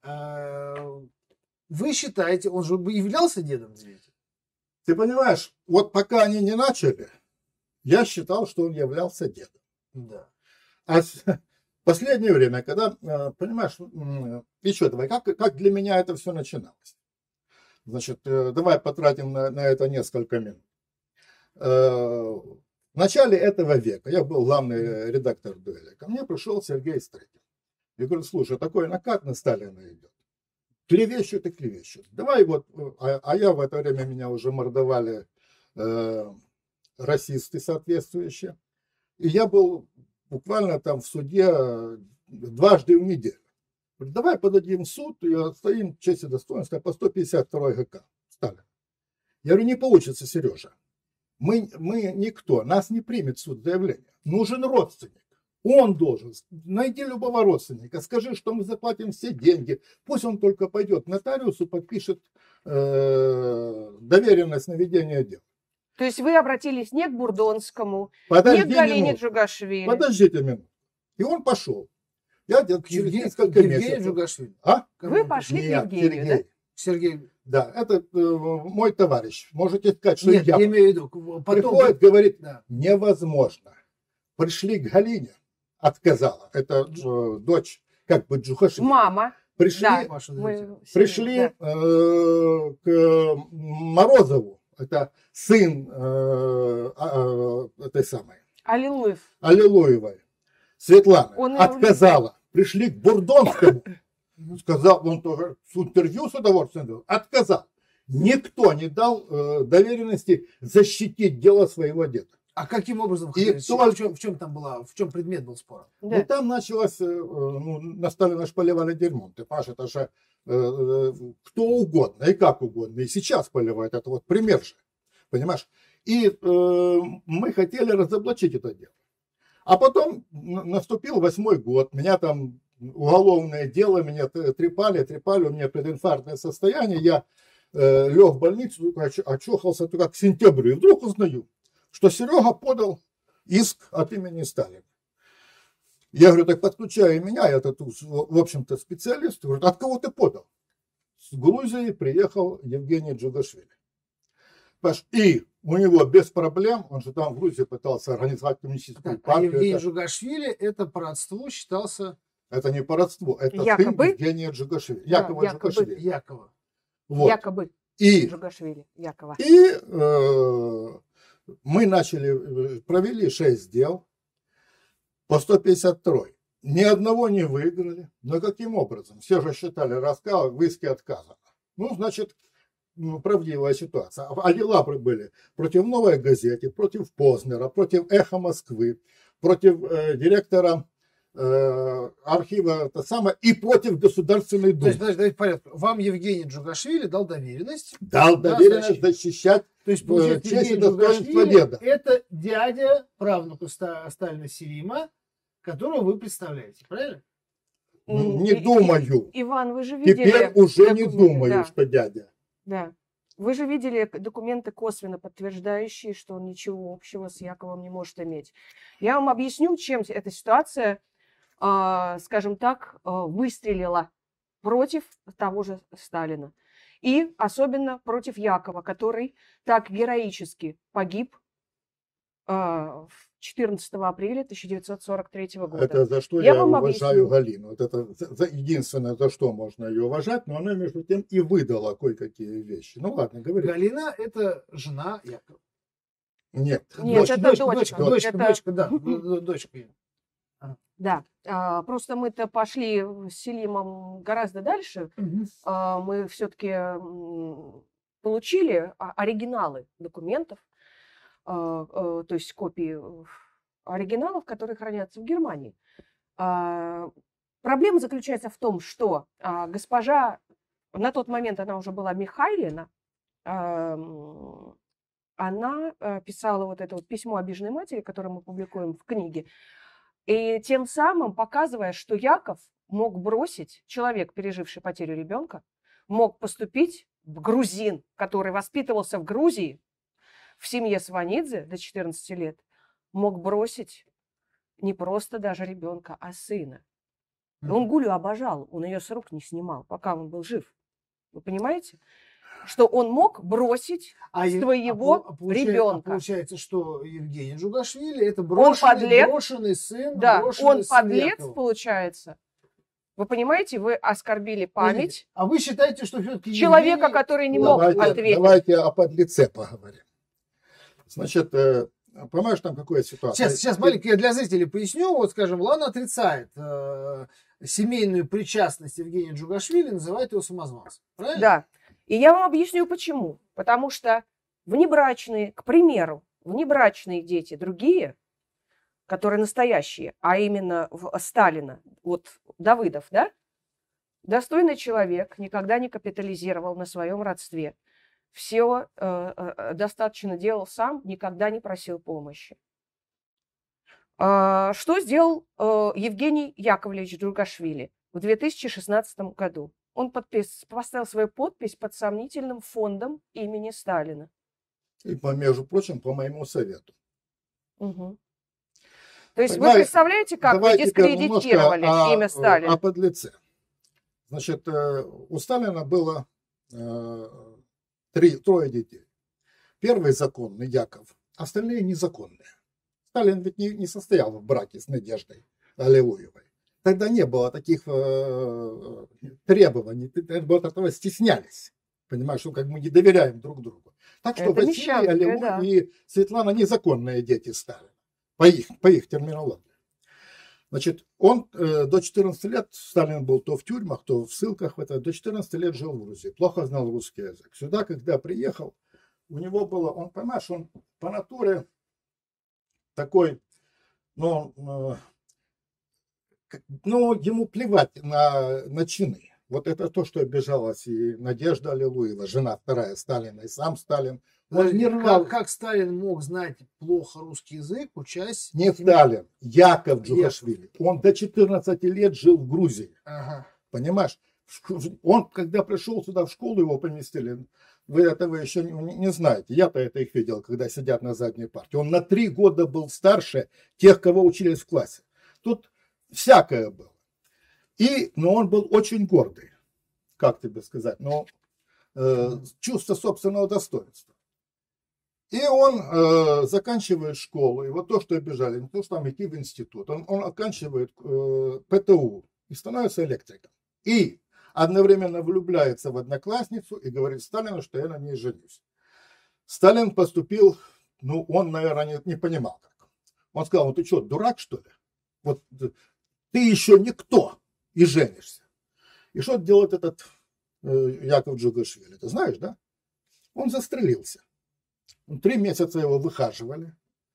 Э, Вы считаете, он же бы являлся дедом доверителя? Ты понимаешь, вот пока они не начали, я считал, что он являлся дедом. Да. А с- в последнее время, когда, э, понимаешь, м, еще давай, как, как для меня это все начиналось? Значит, э, давай потратим на, на это несколько минут. Э, В начале этого века, я был главный редактор «Дуэли», ко мне пришел Сергей Стрекин. Я говорю, слушай, такой накат на Сталина идет. Клевещут и клевещут. Давай вот, э, а, а я в это время, меня уже мордовали э, расисты соответствующие. И я был буквально там в суде э, дважды в неделю. Говорю, давай подадим в суд и отстоим честь и достоинство по сто пятьдесят второй ГК Сталина. Я говорю, не получится, Сережа. Мы, мы никто, нас не примет суд заявление. Нужен родственник. Он должен найти любого родственника, скажи, что мы заплатим все деньги. Пусть он только пойдет к нотариусу, подпишет э, доверенность на ведение дела. То есть вы обратились не к Бурдонскому, Подожди не к Галине минуту. Джугашвили. Подождите минуту. И он пошел. Я где-то через Евгений, несколько Евгений месяцев. Джугашвили. А? Вы пошли к Нет, Евгению, Сергей. да? Сергей. Да, это э, мой товарищ. Можете сказать, что Нет, я. я имею в виду. Потом... Приходит, говорит, Да. невозможно. Пришли к Галине, отказала. Это э, дочь, как бы Джугашвили. Мама. Пришли, Да. Ваша Мы зритель. пришли да. э, к Морозову. Это сын э, э, этой самой Аллилуйев. Аллилуевой. Светлана Он и отказала. Пришли к Бурдонскому. Сказал, он тоже с интервью с удовольствием дал. Отказал. Никто не дал э, доверенности защитить дело своего деда. А каким образом? И хотели? кто- в, чем, в чем там была, в чем предмет был спора? Да. Ну там началось, э, ну, на Сталина ж поливали дерьмом. Ты понимаешь, это же э, э, кто угодно и как угодно. И сейчас поливают. Это вот пример же. Понимаешь? И э, мы хотели разоблачить это дело. А потом н- наступил восьмой год. Меня там уголовное дело, меня т- трепали, трепали. У меня прединфарктное состояние. Я э, лег в больницу, оч- очухался только к сентябрю. И вдруг узнаю, что Серега подал иск от имени Сталина. Я говорю, так подключай меня, я тут, в общем-то, специалист. Говорит, от кого ты подал? С Грузии приехал Евгений Джугашвили. Понимаешь, и у него без проблем, он же там в Грузии пытался организовать коммунистическую Так, а партию. Евгений Это, Джугашвили это по родству считался это не по родству, это Якобы? сын Евгения Джугашвили. Да, Якова якобы. Джугашвили. Якова. Вот. Якобы И, Джугашвили. Якова. и э, мы начали, э, провели шесть дел по сто пятьдесят два. Ни одного не выиграли. Но каким образом? Все же считали раскал, в иске отказано. Ну, значит, ну, правдивая ситуация. А дела были против «Новой газеты», против Познера, против «Эхо Москвы», против э, директора э, архива это самое, и против Государственной То Думы. есть, подожди, давайте по порядку. Вам Евгений Джугашвили дал доверенность. Дал Да, доверенность значит, защищать. То есть, э, получается, честь и Евгений достоинство Джугашвили деда. это дядя правнука Ста- Сталина Серима, которого вы представляете, правильно? Ну, М, не и- и- думаю. Иван, вы же видели Теперь уже не документы, думаю, да, что дядя. да. Вы же видели к- документы, косвенно подтверждающие, что он ничего общего с Яковом не может иметь. Я вам объясню, чем эта ситуация, а, скажем так, а, выстрелила против того же Сталина. И особенно против Якова, который так героически погиб а, четырнадцатого апреля тысяча девятьсот сорок третьего года. Это за что Я я, вам уважаю объясню. Галину. Вот это за- за- единственное, за что можно ее уважать, но она, между тем, и выдала кое-какие вещи. Ну ладно, говори. Галина это жена Якова. Нет. Нет, дочка, это дочка, дочка. дочка, дочка, Это- дочка, да, д- д- дочка. её. Да, а, просто мы-то пошли с Селимом гораздо дальше. А, Мы все-таки получили а, оригиналы документов, а, а, то есть копии э, оригиналов, которые хранятся в Германии. А, Проблема заключается в том, что а, госпожа, на тот момент она уже была Михайлина, а, м, она а, писала вот это вот письмо обиженной матери, которое мы публикуем в книге, и тем самым показывая, что Яков мог бросить, человек, переживший потерю ребенка, мог поступить в грузин, который воспитывался в Грузии, в семье Сванидзе до четырнадцати лет, мог бросить не просто даже ребенка, а сына. Он Гулю обожал, он ее с рук не снимал, пока он был жив. Вы понимаете? Что он мог бросить А Ев- своего а пол- а получается- а ребенка. получается, что Евгений Джугашвили это брошенный, подлец. брошенный сын, Да, брошенный он сын подлец, Якова. получается. Вы понимаете, вы оскорбили Подождите, память А вы считаете, что все-таки человека, который не мог Давайте, ответить. давайте о подлеце поговорим. Значит, э, понимаешь, там какая ситуация? Сейчас, сейчас маленько я для зрителей поясню. Вот, скажем, Лана отрицает э, семейную причастность Евгения Джугашвили, называет его самозванцем. Правильно? Да. И я вам объясню, почему. Потому что внебрачные, к примеру, внебрачные дети другие, которые настоящие, а именно в Сталина, вот Давыдов, да, достойный человек, никогда не капитализировал на своем родстве. Все э, э, достаточно делал сам, никогда не просил помощи. А, Что сделал э, Евгений Яковлевич Джугашвили в две тысячи шестнадцатом году? Он подпис, поставил свою подпись под сомнительным фондом имени Сталина. И, по- между прочим, по моему совету. Мгм. То есть вы Понимаете, представляете, как вы давай теперь немножко дискредитировали о, имя Сталина? о подлеце. Значит, э, у Сталина было э, три, трое детей. Первый законный, Яков, остальные незаконные. Сталин ведь не, не состоял в браке с Надеждой Аллилуевой. Тогда не было таких э, требований, от этого стеснялись. Понимаешь, что как мы не доверяем друг другу. Так что Это Василий, мещанское, Аллилуй да. и Светлана незаконные дети Сталина. По их, по их терминологии. Значит, он э, до четырнадцати лет, Сталин был то в тюрьмах, то в ссылках, это, до четырнадцати лет жил в Грузии, плохо знал русский язык. Сюда, когда приехал, у него было, он, понимаешь, он по натуре такой, ну, э, как- ну ему плевать на, на чины. Вот это то, что обижалась и Надежда Аллилуева, жена вторая Сталина, и сам Сталин. Он не рвал. Как, как Сталин мог знать плохо русский язык, учась... Не Сталин, Яков Джугашвили. Он до четырнадцати лет жил в Грузии. Ага. Понимаешь? Он, когда пришел сюда в школу, его поместили. Вы этого еще не, не знаете. Я-то это их видел, когда сидят на задней парте. Он на три года был старше тех, кого учились в классе. Тут всякое было. И, но он был очень гордый. Как тебе сказать? Но э, чувство собственного достоинства. И он э, заканчивает школу, и вот то, что обижали, не то, что там идти в институт, он, он оканчивает э, ПТУ и становится электриком. И одновременно влюбляется в одноклассницу и говорит Сталину, что я на ней женюсь. Сталин поступил, ну, он, наверное, не, не понимал как. Он сказал, ну ты что, дурак, что ли? Вот ты еще никто и женишься. И что делает этот э, Яков Джугашвили? Ты знаешь, да? Он застрелился. Три месяца его выхаживали.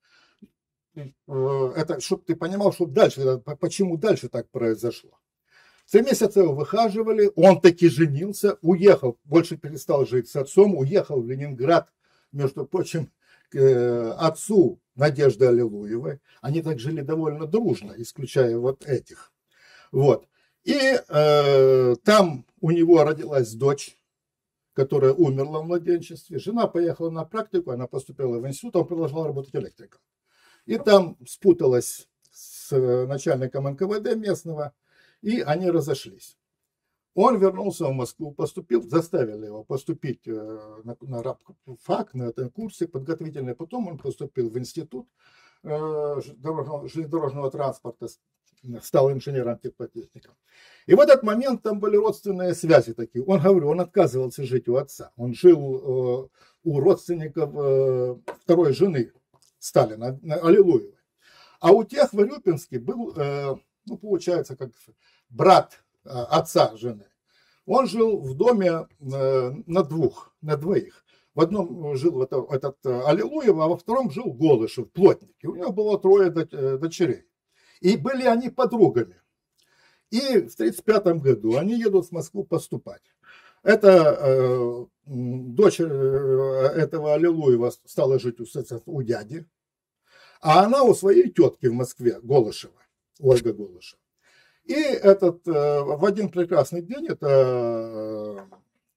Это, чтобы ты понимал, что дальше, почему дальше так произошло. Три месяца его выхаживали, он таки женился, уехал, больше перестал жить с отцом, уехал в Ленинград, между прочим, к отцу Надежды Аллилуевой. Они так жили довольно дружно, исключая вот этих. Вот. И э, там у него родилась дочь, которая умерла в младенчестве. Жена поехала на практику, она поступила в институт, он продолжал работать электриком. И там спуталась с начальником эн ка вэ дэ местного, и они разошлись. Он вернулся в Москву, поступил, заставили его поступить на, на рабфак, на этом курсе подготовительный. Потом он поступил в институт дорожного, железнодорожного транспорта, стал инженером-теплотехником. И в этот момент там были родственные связи такие. Он, говорю, он отказывался жить у отца. Он жил э, у родственников э, второй жены Сталина, Аллилуевой. А у тех в Урюпинске был, э, ну, получается, как брат э, отца жены. Он жил в доме э, на двух, на двоих. В одном жил этот, этот Аллилуев, а во втором жил Голышев, плотник. И у него было трое дочерей. И были они подругами. И в тысяча девятьсот тридцать пятом году они едут в Москву поступать. Это э, дочь э, этого Аллилуева стала жить у, у дяди, а она у своей тетки в Москве, Голышева, Ольга Голышева. И этот, э, в один прекрасный день это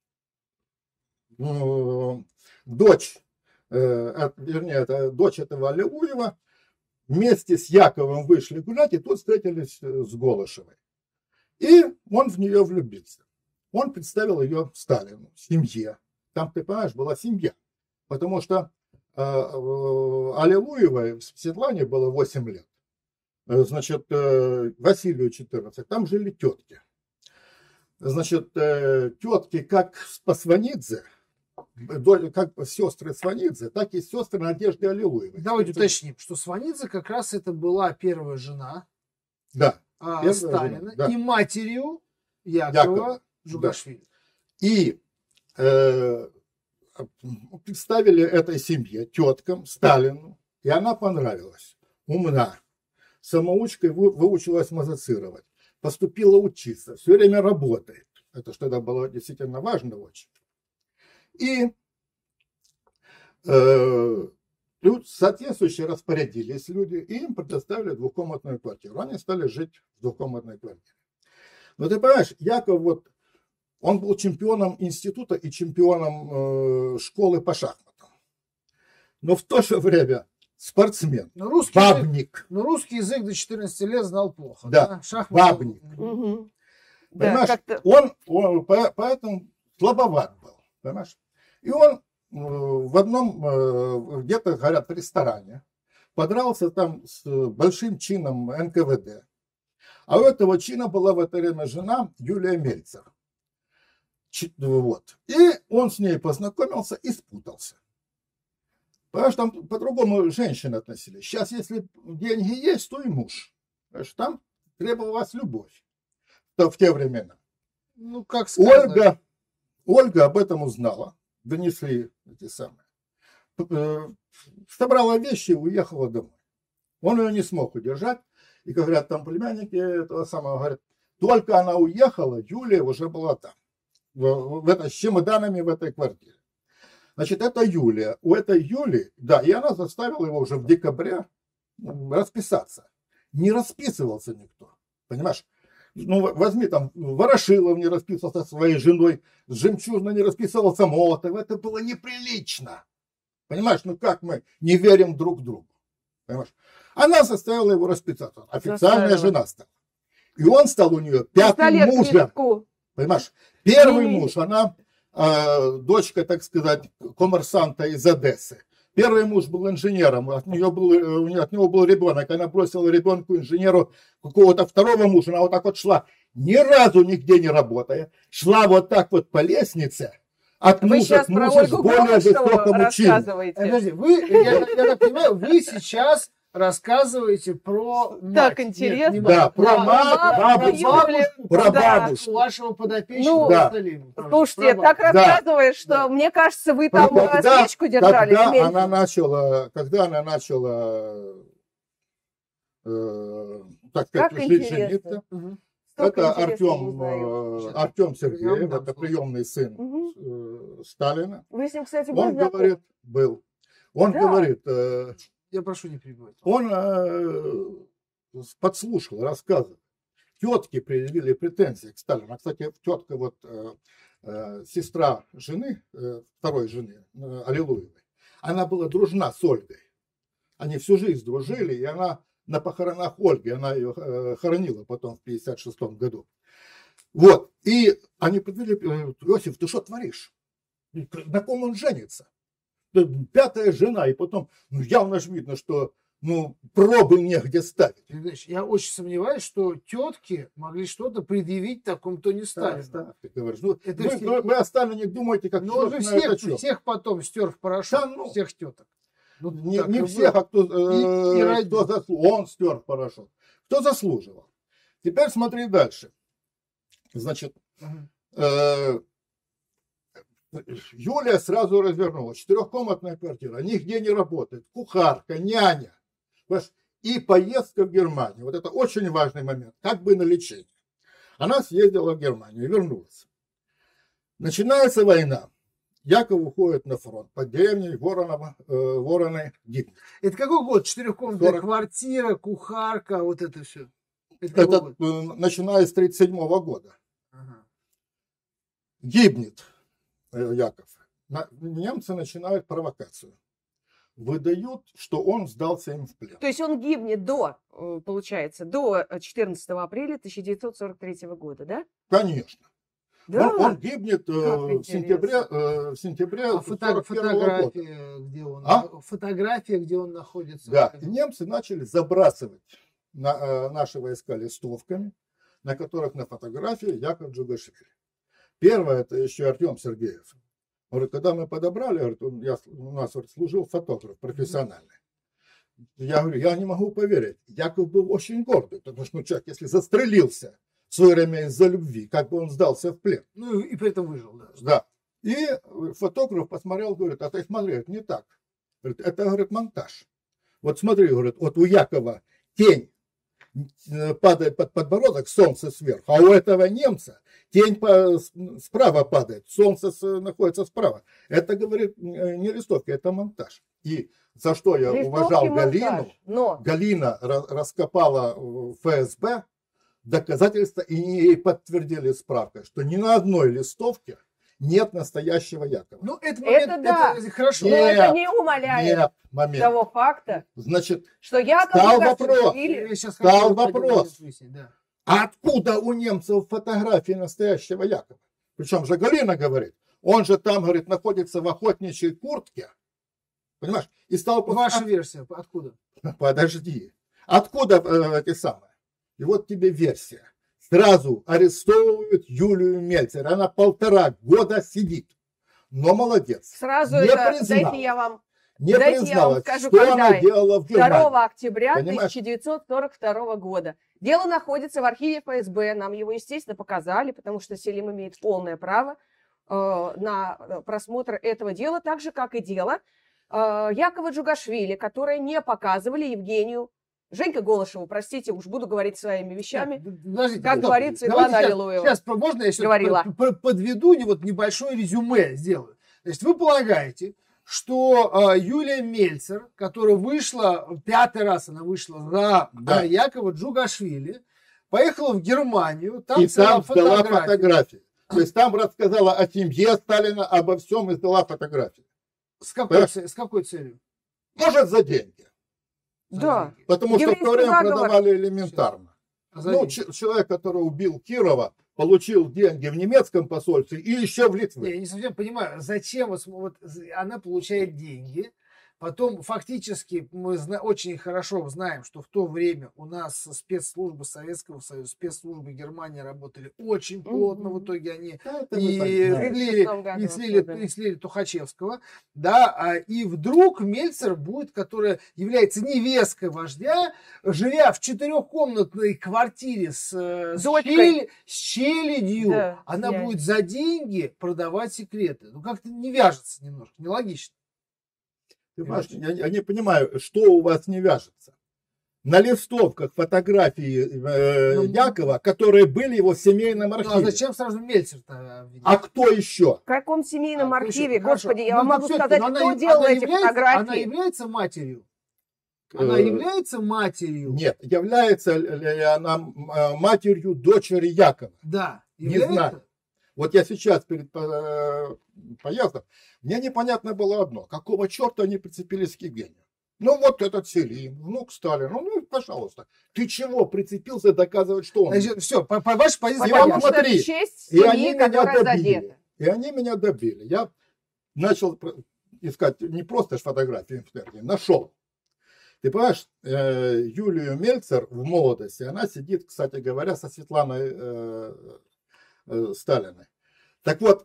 э, дочь, э, вернее, это дочь этого Аллилуева вместе с Яковом вышли гулять, и тут встретились с Голышевой. И он в нее влюбился. Он представил ее Сталину, семье. Там, ты понимаешь, была семья. Потому что э, Аллилуевой Светлане было восемь лет. Значит, э, Василию четырнадцать. Там жили тетки. Значит, э, тетки как по Сванидзе, как сестры Сванидзе, так и сестры Надежды Аллилуевой. Давайте уточним, что Сванидзе как раз это была первая жена. Да. А, Сталина, жена, да. И матерью Якова, Якова Джугашвили. Да. И э, представили этой семье, теткам, Сталину, и она понравилась. Умна, самоучкой вы, выучилась музицировать, поступила учиться, все время работает. Это что тогда было действительно важно очень. И э, Тут соответствующе распорядились люди, и им предоставили двухкомнатную квартиру. Они стали жить в двухкомнатной квартире. Но ты понимаешь, Яков вот, он был чемпионом института и чемпионом э, школы по шахматам. Но в то же время спортсмен, Но русский, бабник. но русский язык до четырнадцати лет знал плохо. Да, Да, шахматы. бабник. Мгм. Да, Понимаешь, как-то- он, он по- поэтому слабоват был. Понимаешь? И он э, в одном, э, где-то, говорят, в ресторане подрался там с большим чином эн ка вэ дэ. А у этого чина была в это время жена Юлия Мельцер. Чи- Вот. И он с ней познакомился и спутался. Потому что там по-другому женщины относились. Сейчас, если деньги есть, то и муж. Потому что там требовалась любовь. То в те времена. Ну, как сказать. Ольга, Ольга об этом узнала. Донесли эти самые. Э, Собрала вещи и уехала домой. Он ее не смог удержать. И, как говорят, там племянники этого самого говорят, только она уехала, Юлия уже была там. В, в это, с чемоданами в этой квартире. Значит, это Юлия. У этой Юли, да, и она заставила его уже в декабре расписаться. Не расписывался никто. Понимаешь? Ну, возьми там, Ворошилов не расписывался со своей женой, с Жемчужной не расписывался Молотов. Это было неприлично. Понимаешь, ну как мы не верим друг другу. Понимаешь? Она заставила его расписаться. Официальная Заставила. жена стала. И он стал у нее пятым Пистолет к мужем. виску. Понимаешь? Первый Не-не-не. муж, она э, дочка, так сказать, коммерсанта из Одессы. Первый муж был инженером, от, нее был, э, у нее- от него был ребенок. Она бросила ребенку инженеру какого-то второго мужа. Она вот так вот шла, ни разу нигде не работая. Шла вот так вот по лестнице. От Вы мужа сейчас к про мужу с Ольгу более Голышеву высокому чину. рассказываете. Подожди, вы, я, я так понимаю, вы сейчас рассказываете про мать. Так Нет, интересно. не Да, мать, про мать, бабушку, бабушку, Юлю. про Да. бабушку. вашего подопечного Ну, да. Сталина. Слушайте, Про так бабушку. Да. рассказываешь, что Да. мне кажется, вы там э, Когда, свечку держали. когда вместе. она начала, когда она начала, э, так сказать, Как жить, интересно. жениться, Мгм. Столько это интересного Артем, узнаю. э, Артем Сергеев, Я вам это дам приемный сын Мгм. э, Сталина. Вы с ним, кстати, были Он знакомы? говорит, был, он Да. говорит, э, Я прошу не перебивать. он э, подслушал, рассказывал. Тетки предъявили претензии к Сталину. А, кстати, тетка, вот э, э, сестра жены, э, второй жены, э, Аллилуевой, она была дружна с Ольгой. Они всю жизнь дружили, и она на похоронах Ольги, она ее э, хоронила потом в пятьдесят шестом году. Вот, и они предъявили, э, Иосиф, ты что творишь? На ком он женится? Пятая жена, и потом, ну явно же видно, что ну, пробы негде ставить. Ильич, я очень сомневаюсь, что тетки могли что-то предъявить такому-то не Да, Сталину. да, ты говоришь. Ну, Это вы, все- вы- вы о Сталине думаете, как Но он же черт знает о всех, чем. всех потом стер в порошок, Да ну. всех теток. Ну, Не, так не и всех, было. а кто, И- и э, ради- кто заслужил. Он стер в порошок. Кто заслуживал. Теперь смотри дальше. Значит, Мгм. э, Юлия сразу развернулась. Четырехкомнатная квартира. Нигде не работает. Кухарка, няня. Понимаешь? И поездка в Германию. Вот это очень важный момент. Как бы на лечение. Она съездила в Германию и вернулась. Начинается война. Яков уходит на фронт. Под деревней Воронова, э, Вороной гибнет. Это какой год? Четырехкомнатная сорок. квартира, кухарка, вот это все. Это какой Это год? э, начиная с тридцать седьмого года. Ага. Гибнет э, Яков. На- немцы начинают провокацию. Выдают, что он сдался им в плен. То есть он гибнет до, э, получается, до четырнадцатого апреля тысяча девятьсот сорок третьего года, да? Конечно. Да. Он, он гибнет э, Как в сентябре, э, в сентябре А фото- сорок первого года. фотография, где он, А? фотография, где он находится. Да, и немцы начали забрасывать на, э, наши войска листовками, на которых на фотографии Яков Джугашвили. Первое, это еще Артем Сергеев. Говорит, когда мы подобрали, говорит, он- я, у нас говорит, служил фотограф профессиональный. Я говорю, я не могу поверить. Яков был очень гордый, потому что ну, человек, если застрелился в свое время из-за любви, как бы он сдался в плен. Ну и при этом выжил, да. Да. И фотограф посмотрел, говорит, а ты смотри, это не так. Говорит, это, говорит, монтаж. Вот смотри, говорит, вот у Якова тень падает под подбородок, солнце сверху, а у этого немца тень по, справа падает, солнце с, находится справа. Это, говорит, не листовка, это монтаж. И за что я Листовки уважал монтаж, Галину. но Галина ра- раскопала в эф эс бэ доказательства и ей подтвердили справкой, что ни на одной листовке нет настоящего Якова. Ну, это, Это момент, да. это хорошо. но Нет, это не умаляет Нет, момент. того факта, Значит, что Яков Стал Джугашвили вопрос. Я сейчас Стал хочу один вопрос. момент выяснить, да. а откуда у немцев фотографии настоящего Якова? Причем же Галина говорит, он же там, говорит, находится в охотничьей куртке. Понимаешь? И стал... Ваша версия, откуда? Подожди. Откуда э, эти самые? И вот тебе версия. Сразу арестовывают Юлию Мельцер. Она полтора года сидит. Но молодец. сразу Не это, признала. дайте я вам, Не дайте я вам призналась, скажу, что когда она делала в Германии. второго октября Понимаешь? тысяча девятьсот сорок второго года. Дело находится в архиве эф эс бэ. Нам его, естественно, показали, потому что Селим имеет полное право э, на просмотр этого дела, так же, как и дело э, Якова Джугашвили, которое не показывали Евгению Женька Голышеву, простите, уж буду говорить своими вещами. Так, подождите, Как стоп. говорит Светлана Давайте сейчас- Аллилуева. Сейчас, можно я сейчас говорила. под- под- подведу не вот небольшое резюме сделаю. То есть вы полагаете, что э, Юлия Мельцер, которая вышла, пятый раз она вышла за Да. э, Якова Джугашвили, поехала в Германию, там И там сняла сдала фотографии. фотографии. То есть там рассказала о семье Сталина, обо всем и сдала фотографии. С какой, Да. ц- с какой целью? Может, за деньги. За Да. деньги. Потому что в Еврейский то время заговор. продавали элементарно. А за Ну, деньги? ч- человек, который убил Кирова, получил деньги в немецком посольстве и еще в Не, Литве. я не совсем понимаю, зачем вот, см- вот з- она получает деньги, потом фактически мы зна- очень хорошо знаем, что в то время у нас спецслужбы Советского Союза, спецслужбы Германии работали очень плотно, в Мгм. итоге они Да, это вы и так знаете. слили, В тридцать шестом году и слили, особенно. и слили Тухачевского, да, а, и вдруг Мельцер будет, которая является невесткой вождя, живя в четырехкомнатной квартире с, э, с, Дочкой. челя- с челядью, Да, она я- будет за деньги продавать секреты. Ну, как-то не вяжется немножко, нелогично. Ты понимаешь, я, я не понимаю, что у вас не вяжется. На листовках фотографии э, Ну, Якова, которые были его в семейном Ну, а архиве. зачем сразу Мельцер-то обвинять? А кто еще? В каком семейном А, хорошо, архиве, хорошо. господи, я Ну, вам так могу всё-таки, сказать, но она кто яв- делал она эти является- фотографии. Она является матерью. Она Э, является матерью. Нет, является ли она э, матерью дочери Якова? Да. Не Является? знаю. Вот я сейчас перед э, поездом, мне непонятно было одно. Какого черта они прицепились к Евгению? Ну вот этот Селим, внук Сталина, ну пожалуйста. Ты чего прицепился доказывать, что он? Значит, все, по, по вашей позиции И Потому вот что смотри, честь И они семьи, меня которая добили. задета. И они меня добили. Я начал про- искать не просто ж фотографии в интернете, нашел. Ты понимаешь, э, Юлию Мельцер в молодости, она сидит, кстати говоря, со Светланой э, э, Сталиной. Так вот,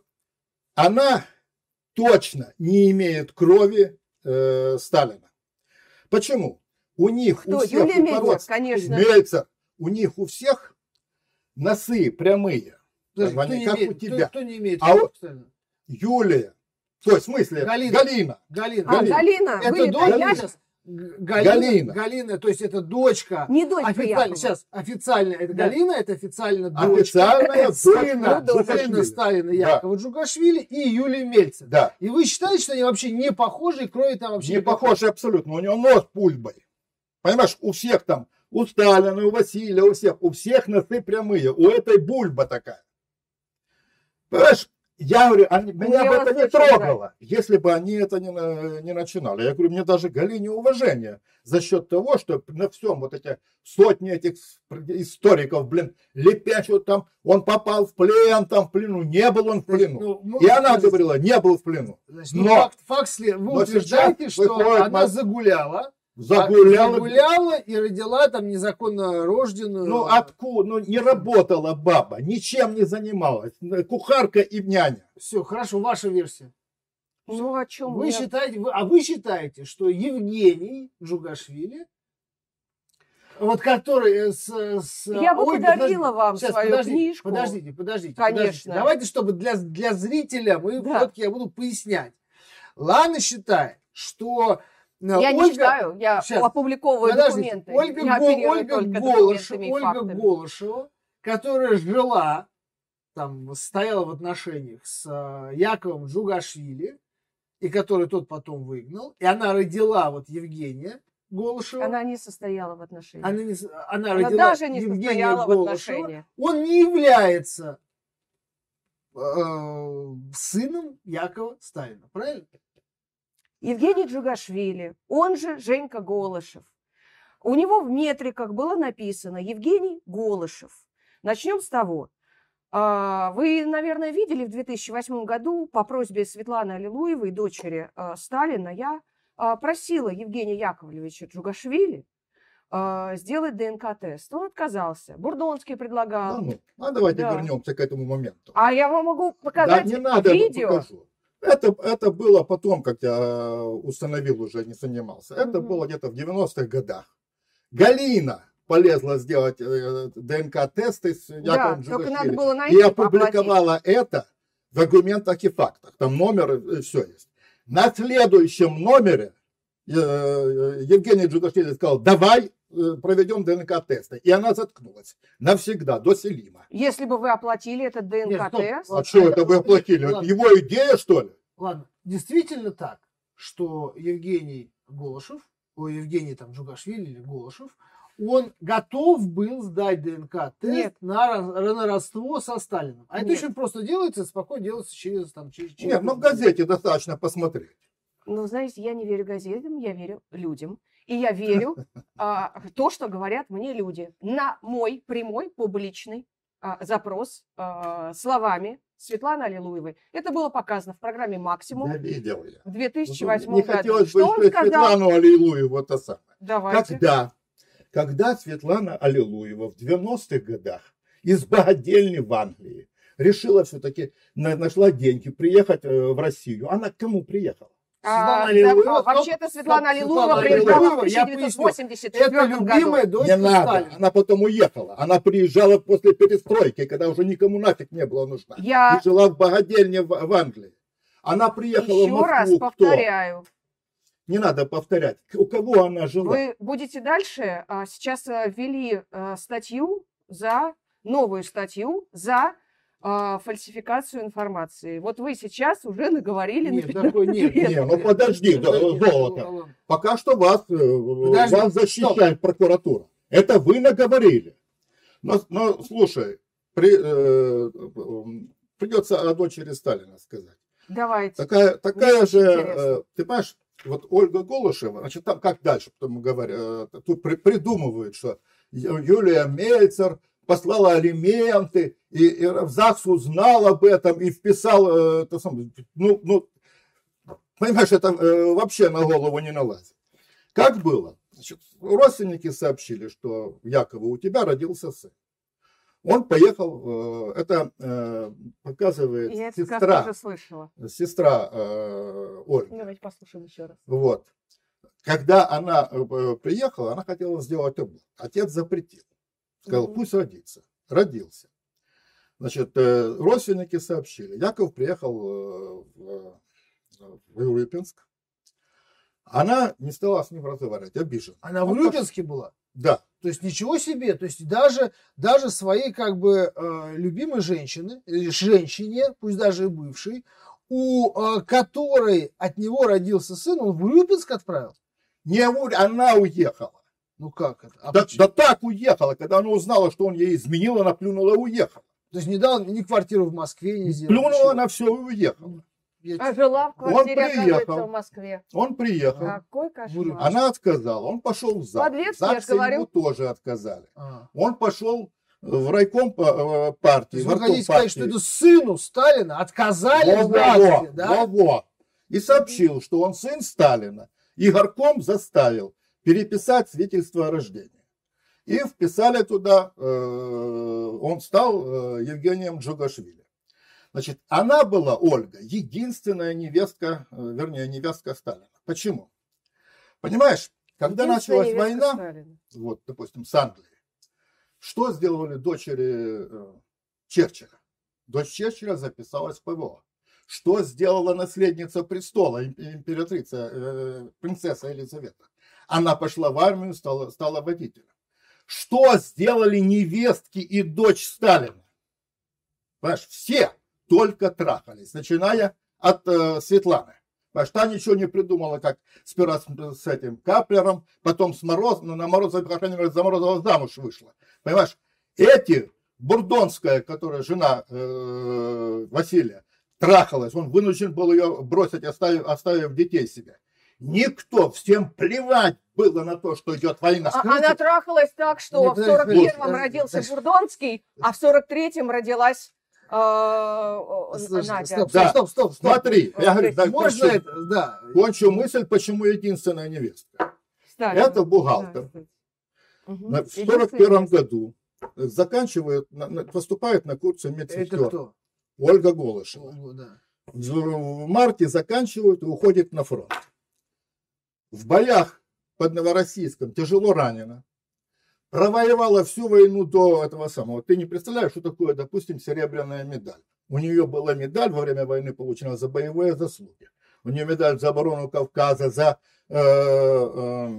она точно не имеет крови э, Сталина. Почему? У них Кто? у всех Юлия у Мельцер, пород- конечно. Мельцер. У них у всех носы прямые. Подожди, Они кто, не как имеет, у кто- тебя. кто не имеет? А крови, вот- Сталина? Юлия. То есть, в смысле, Галина. Галина. Галина. А, Галина. Галина, Это были, дочь, да, я сейчас, ж- Г- Галина, Галина. Галина, то есть это дочка. не дочка Официально, Якова. сейчас, официально это Да. Галина, это официально дочка Официальная сына, дочь сына Джугашвили. Сталина Да. Якова Джугашвили и Юлии Мельцер. Да. И вы считаете, что они вообще не похожи, и крови там вообще Не похожи абсолютно. У него нос пульбой. Понимаешь, у всех там, у Сталина, у Василия, у всех, у всех носы прямые. У этой бульба такая. Понимаешь, я говорю, они, меня Мне бы вас это не очень трогало, если бы они это не, на- не начинали. Я говорю, мне даже Галине уважение за счет того, что на всем вот эти сотни этих историков, блин, лепячут там, он попал в плен, там в плену, не был он в плену. Ну, ну, И она подождите. говорила, не был в плену. Значит, ну, Но- факт, факт след- вы но утверждаете, сейчас что выходит она на- загуляла, Загуляла. а- загуляла и родила там незаконно рожденную. Ну откуда? Ну не работала баба, ничем не занималась. Кухарка и няня. Все, хорошо, ваша версия. Ну, о чем Вы я- считаете, вы- а вы считаете, что Евгений Джугашвили, вот который с, с Я бы Ольгой- подарила подождите, вам сейчас, свою подождите, книжку. Подождите, подождите. Конечно. подождите. Давайте, чтобы для, для зрителя мы Да. все-таки я буду пояснять. Лана считает, что э, Я не Ольга- читаю, я Щас, опубликовываю Подождите, документы. Ольга, я Го- оперирую Ольга, только Голыш- документами и Ольга фактами. Голышева, которая жила, там, стояла в отношениях с э, Яковом Джугашвили, и который тот потом выгнал, и она родила вот Евгения Голышева. Она не состояла в отношениях. Она, не, она, Она родила даже не Евгения состояла в Голышева. отношениях. Он не является э, сыном Якова Сталина, правильно? Евгений Джугашвили, он же Женька Голышев. У него в метриках было написано Евгений Голышев. Начнем с того. Вы, наверное, видели в две тысячи восьмом году по просьбе Светланы Аллилуевой, дочери Сталина, я просила Евгения Яковлевича Джугашвили сделать ДНК-тест. Он отказался. Бурдонский предлагал. Да, ну, а давайте Да. вернемся к этому моменту. А я вам могу показать Да, не надо, я видео. покажу. Это, это было потом, как я установил, уже не занимался. Это Мгм. было где-то в девяностых годах. Галина полезла сделать э, ДНК-тесты с Да, Яковом только надо Джугашвили было найти, и оплатить. опубликовала это в аргументах и фактах. Там номер и все есть. На следующем номере э, Евгений Джугашвили сказал: давай э, проведем ДНК-тесты. И она заткнулась навсегда, до Селима. Если бы вы оплатили этот ДНК-тест, А что это вы оплатили? Ладно. Его идея, что ли? Ладно, действительно так, что Евгений Голышев, о, Евгений там Джугашвили или Голышев, он готов был сдать ДНК-тест Нет. на, рос- на родство со Сталином. А это Нет. очень просто делается, спокойно делается через... Там, через, через Нет, ну в газете достаточно посмотреть. ну, знаете, я не верю газетам, я верю людям. И я верю а, в то, что говорят мне люди. На мой прямой публичный а, запрос а, словами Светланы Аллилуевой. Это было показано в программе «Максимум» Я видел я. в две тысячи Ну, восьмом не году. хотелось бы Что он еще сказал? Светлану Аллилуеву это самое. Давайте. Когда, когда Светлана Аллилуева в девяностых годах из богадельни в Англии решила все-таки, нашла деньги приехать э, в Россию, она к кому приехала? А, Светлана Аллилуева, да, стоп, вообще-то Светлана стоп, Аллилуева Светлана приезжала в Аллилуева, я тысяча девятьсот восемьдесят четвёртом Это году. любимая дочь Не надо, Сталина. она потом уехала. Она приезжала после перестройки, когда уже никому нафиг не было нужна. Я И жила в богадельне в, в Англии. Она приехала в еще раз Москву. Кто? повторяю. Не надо повторять. У кого она жила? Вы будете дальше. а, Сейчас а, ввели а, статью за, новую статью за а, фальсификацию информации. Вот вы сейчас уже наговорили. Нет, на такой нет. пятнадцать Не, лет. ну подожди, да, Подожди, золото. ладно. Пока что вас, э, Подожди, вас защищает прокуратура. Это вы наговорили. Но, но слушай, при, э, э, придется о дочери Сталина сказать. Давайте. Такая, такая Мне же, очень интересно. э, ты понимаешь, вот Ольга Голышева, значит, там как дальше, потом говорят, э, тут при- придумывают, что Ю- Юлия Мельцер послала алименты, и, и ЗАГС узнал об этом и вписал, э, это самое, ну, ну, понимаешь, это э, вообще на голову не налазит. Как было? Значит, родственники сообщили, что якобы у тебя родился сын. Он поехал, э, это э, показывает Я это как сестра, уже слышала. сестра э, Ольги. Давайте послушаем еще раз. Вот. Когда она э, приехала, она хотела сделать аборт. Отец запретил. Сказал, Мгм. пусть родится. Родился. Значит, э, родственники сообщили. Яков приехал э, в, в Урюпинск. Она не стала с ним разговаривать, обижена. Она в Он Урюпинске была? Да. То есть ничего себе, то есть даже, даже своей как бы э, любимой женщины, э, женщине, пусть даже и бывшей, у э, которой от него родился сын, он в Урюпинск отправил? Не, у- она уехала. Ну как это? А Да, почему? да так уехала. Когда она узнала, что он ей изменил, она плюнула и уехала. То есть не дал ни квартиру в Москве, не сделал. Плюнула ничего. на все и уехала. Я- А жила в квартире, приехал. оказывается, в Москве. Он приехал. Какой кошмар. Она отказала. Он пошел в ЗАГС. Подлец, В я ж ЗАГСе говорю. ему тоже отказали. А. Он пошел в райком па- э, То партии. есть в вы райком хотите сказать, что партии. это сыну Сталина отказали в Во-во, ЗАГСе, да? во-во. И сообщил, что он сын Сталина. И горком заставил переписать свидетельство о рождении. И вписали туда, э, он стал э, Евгением Джугашвили. Значит, она была, Ольга, единственная невестка, э, вернее, невестка Сталина. Почему? Понимаешь, когда Единственная началась невестка война, Сталина. вот, допустим, с Англией, что сделали дочери э, Черчилля? Дочь Черчилля записалась в ПВО. Что сделала наследница престола, им- императрица, э, принцесса Елизавета? Она пошла в армию, стала, стала водителем. Что сделали невестки и дочь Сталина? Понимаешь, все только трахались, начиная от э, Светланы. Потому что та ничего не придумала, как сперва с, с этим Каплером, потом с Мороз, ну, на Морозова, по крайней мере, за Морозова замуж вышла. Понимаешь, эти, Бурдонская, которая жена э, Василия, трахалась, он вынужден был ее бросить, оставив, оставив детей себе. Никто, всем плевать было на то, что идет война. А, она трахалась так, что Нет, в сорок первом подожди, родился подожди. Бурдонский, а в сорок третьем родилась э, Слушай, Надя. Стоп, Да. стоп, стоп, стоп. Смотри, я говорю, да, Можно кончу, это? Да. кончу мысль, почему единственная невестка. Сталин. Это бухгалтер. Да, Мгм. На- В сорок Единственная первом невеста. году заканчивает, на- на- поступает на курсы Это медсестер. кто? Ольга Голышева. О, да. В в марте заканчивает и уходит на фронт. В боях под Новороссийском тяжело ранена. Провоевала всю войну до этого самого. Ты не представляешь, что такое, допустим, серебряная медаль. У нее была медаль во время войны, получена за боевые заслуги. У нее медаль за оборону Кавказа, за, э, э,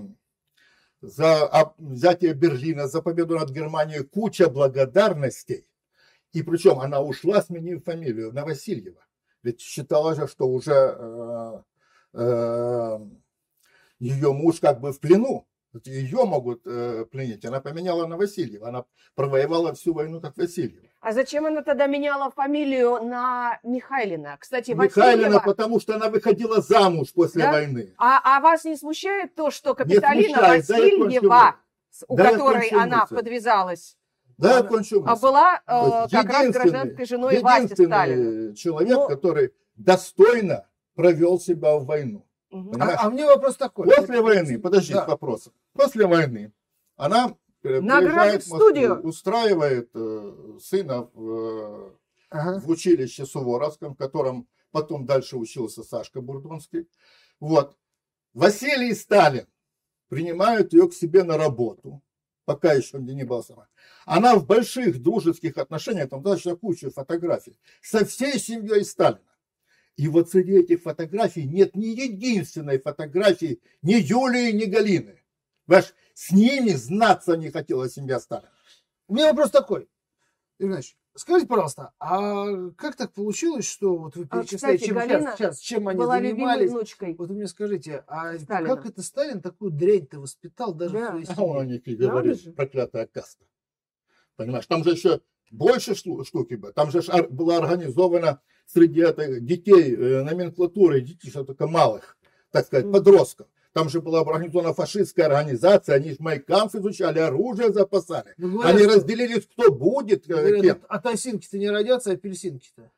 за об- взятие Берлина, за победу над Германией. Куча благодарностей. И причем она ушла, сменив фамилию на Васильева. Ведь считалось же, что уже э, э, ее муж как бы в плену. Ее могут э, пленить. Она поменяла на Васильева. Она провоевала всю войну как Васильева. А зачем она тогда меняла фамилию на Михайлина? Кстати, Михайлина, Васильева... потому что она выходила замуж после Да? войны. А, а вас не смущает то, что Капитолина смущает. Да, я кончу Васильева, с- у Да, я которой кончу она мысль. подвязалась, Да, я Она- кончу а мысль. была э, То есть как раз единственный- гражданской женой Васи Сталина? Единственный человек, Ну- который достойно провел себя в войну. Мгм. Понимаешь? А, а мне вопрос такой. После войны, подожди Да. с вопросом. После войны она э, Награды приезжает в в Москву, студию. устраивает э, сына в, э, Ага. в училище Суворовском, в котором потом дальше учился Сашка Бурдонский. Вот. Василий Сталин принимает ее к себе на работу, пока еще не была сама. Она в больших дружеских отношениях, там даже куча фотографий, со всей семьей Сталина. И вот среди этих фотографий нет ни единственной фотографии ни Юлии, ни Галины. Понимаешь, с ними знаться не хотела семья Сталина. У меня вопрос такой. Игорь Иванович, скажите, пожалуйста, а как так получилось, что вот вы А, перечисляете, кстати, чем, Галина сейчас, сейчас, чем они Была любимой занимались? внучкой. Вот вы мне скажите, а Сталина. как это Сталин такую дрянь-то воспитал даже Да. в своей А он о семье? них и Правда говорит, же? проклятая каста. Понимаешь, там же еще больше шлу- штуки было. Там же ж ор- была организована среди этих детей э, номенклатуры, детей, что только малых, так сказать, Мгм. подростков. Там же была организована фашистская организация, они же майкамф изучали, оружие запасали. Ну, говорят, Они что- разделились, кто будет, э, говорят, кем. от, от осинки-то не родятся, а апельсинки-то.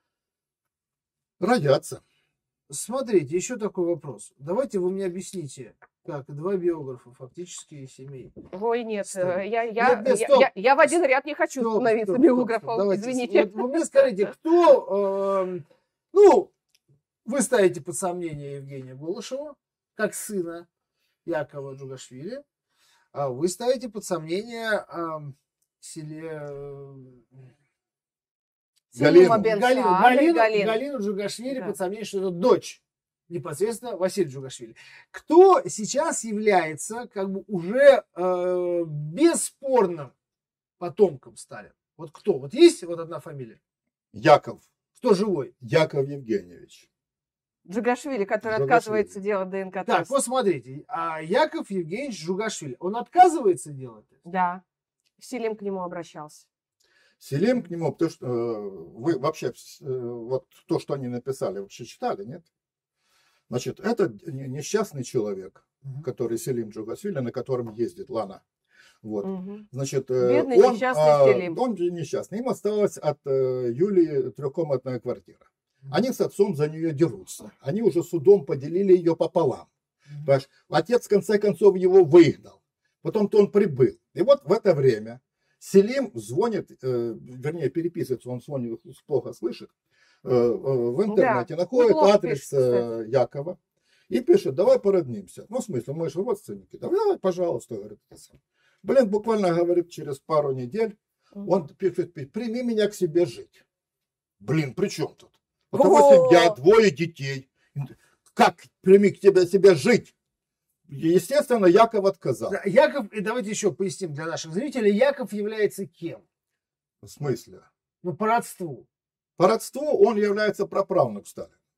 Родятся. Смотрите, еще такой вопрос. Давайте вы мне объясните, как два биографа фактически семей. Ой, нет, Стоп. э, я, я, Нет, нет, я, стоп. я, я в один ряд не хочу Стоп, становиться стоп, стоп, биографом, стоп. Давайте, извините. Вот вы мне скажите, кто, эм, ну, вы ставите под сомнение Евгения Голышева, как сына Якова Джугашвили, а вы ставите под сомнение эм, селе... э, Галину. Селима Бен Галину, Саар, Галину, Галин. Галину Джугашвили Да. под сомнение, что это дочь непосредственно Василия Джугашвили. Кто сейчас является как бы уже э, бесспорным потомком Сталина? Вот кто? Вот есть вот одна фамилия? Яков. Кто живой? Яков Евгеньевич. Джугашвили, который Джугашвили. отказывается делать ДНК-тест. Так, вот смотрите, а Яков Евгеньевич Джугашвили, он отказывается делать это? Да, Селим к нему обращался. Селим к нему, потому что э, вы вообще, э, вот то, что они написали, вообще читали, нет? Значит, это не- несчастный человек, Мгм. который Селим Джугашвили, на котором ездит Лана. Вот. Мгм. Значит, э, Бедный он, несчастный а, Селим. он же несчастный. Им осталась от э, Юлии трехкомнатная квартира. Они с отцом за нее дерутся. Они уже судом поделили ее пополам. Мгм. Понимаешь? Отец, в конце концов, его выгнал. Потом-то он прибыл. И вот в это время Селим звонит, э, вернее, переписывается, он звонит, плохо слышит, э, э, в интернете, Да, находит неплохо адрес пишет, кстати. э, Якова и пишет, давай породнимся. Ну, в смысле, мы же родственники. Давай, давай, пожалуйста, говорит. Блин, буквально, говорит, через пару недель Мгм. он пишет, прими меня к себе жить. Блин, при чем тут? Потому О! семья, двое детей. Как прими к тебе себя жить? Естественно, Яков отказал. Да, Яков, и давайте еще поясним для наших зрителей, Яков является кем? В смысле? Ну, по родству. По родству он является праправнук Сталина.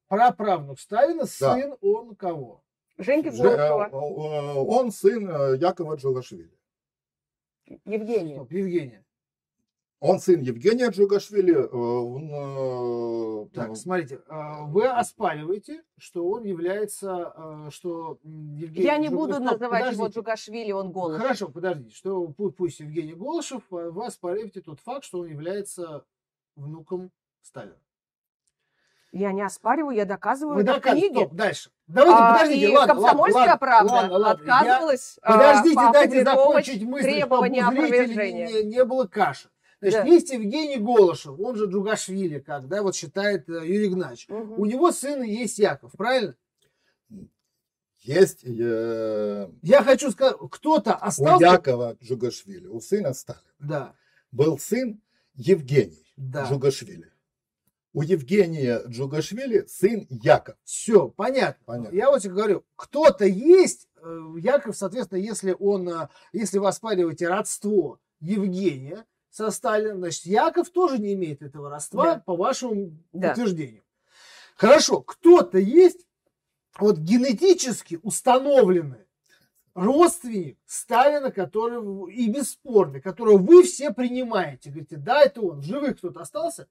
праправнук Сталина, Да. сын он кого? Женьки Же- Голубкова. э, Он сын э, Якова Джугашвили. Евгения. Стоп, Евгения. Он сын Евгения Джугашвили. э, он, э, Так, э, смотрите, а, вы оспариваете, что он является, а, что м, Евгений Я не Джуга- буду Стоп, называть его подождите. Джугашвили, он голос. Хорошо, подождите, что пу- пусть Евгений Голышев, а вы оспариваете тот факт, что он является внуком Сталина. Я не оспариваю, я доказываю Вы это в доказываете. книге. Стоп, дальше. Давайте, А, подождите, и ладно, «Комсомольская ладно, правда» ладно, ладно, я- отказывалась а, Подождите, дайте опубликовывать закончить мысль, чтобы требования у зрителей опровержения. не, не было каши. Значит, Да. есть Евгений Голышев, он же Джугашвили, как, да, вот считает э, Юрий Игнатьевич. Мгм. У него сын и есть Яков, правильно? Есть э, Я хочу сказать, кто-то у остался... Якова Джугашвили, у сына Сталина, Да, был сын Евгений да. Джугашвили. У Евгения Джугашвили сын Яков. Все, понятно. Понятно. Я вот и говорю, кто-то есть, э, Яков, соответственно, если он, э, если вы оспариваете родство Евгения со Сталином, значит, Яков тоже не имеет этого родства, Да. по вашему Да. утверждению. Хорошо, кто-то есть, вот генетически установленный родственник Сталина, который в- и бесспорный, которого вы все принимаете. Говорите, да, это он. В живых кто-то остался?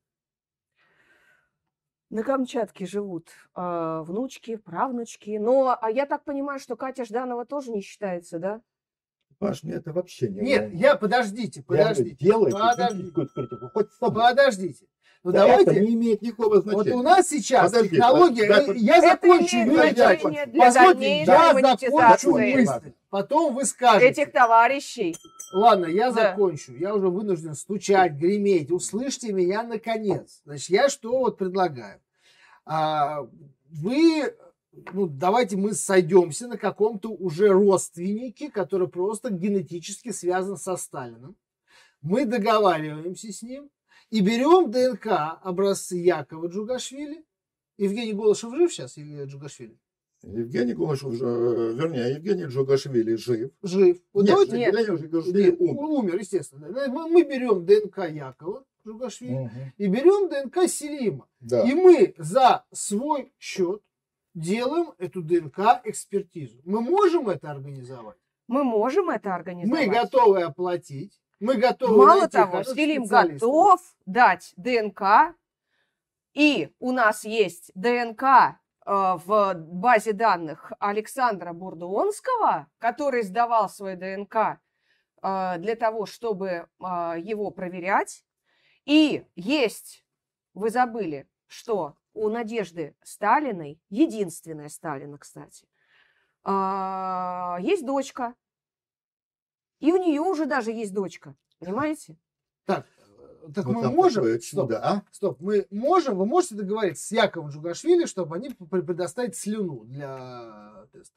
На Камчатке живут а, внучки, правнучки. Но а я так понимаю, что Катя Жданова тоже не считается, да? Паш, мне это вообще не Нет, волнует. я, подождите, Я говорю, подождите. делайте подождите. критическую критику, хоть с собой. Подождите. Ну Да, давайте. Это не имеет никакого Вот значения. у нас сейчас Подожди, технология. дай- э, я Это закончу, имеет Юрий значение Игнатьевич. для Позвольте, дальнейшей я закончу монетизации. мысль. Потом вы скажете. Этих товарищей. Ладно, я Да. закончу. Я уже вынужден стучать, греметь. Услышьте меня наконец. Значит, я что вот предлагаю? А, вы, ну, давайте мы сойдемся на каком-то уже родственнике, который просто генетически связан со Сталиным. Мы договариваемся с ним и берем ДНК образцы Якова Джугашвили. Евгений Голышев жив сейчас, или Джугашвили? Евгений Голышев, э, вернее, Евгений Джугашвили жив. Жив. Вот Нет, давайте- Нет. Евгений Джугашвили Нет, умер. умер, естественно. Мы, мы берем ДНК Якова Джугашвили Мгм. и берем ДНК Селима. Да. И мы за свой счет делаем эту ДНК-экспертизу. Мы можем это организовать? Мы можем это организовать. Мы готовы оплатить. Мы готовы Мало найти того, хороших Селим специалистов. готов дать ДНК, и у нас есть ДНК э, в базе данных Александра Бурдуонского, который сдавал свой ДНК э, для того, чтобы э, его проверять. И есть, вы забыли, что у Надежды Сталиной, единственная Сталина, кстати, э, есть дочка. И у нее уже даже есть дочка. Понимаете? Так, так Вот мы там можем... такое Стоп, чудо, а? стоп, мы можем, вы можете договориться с Яковом Джугашвили, чтобы они пр- предоставить слюну для теста?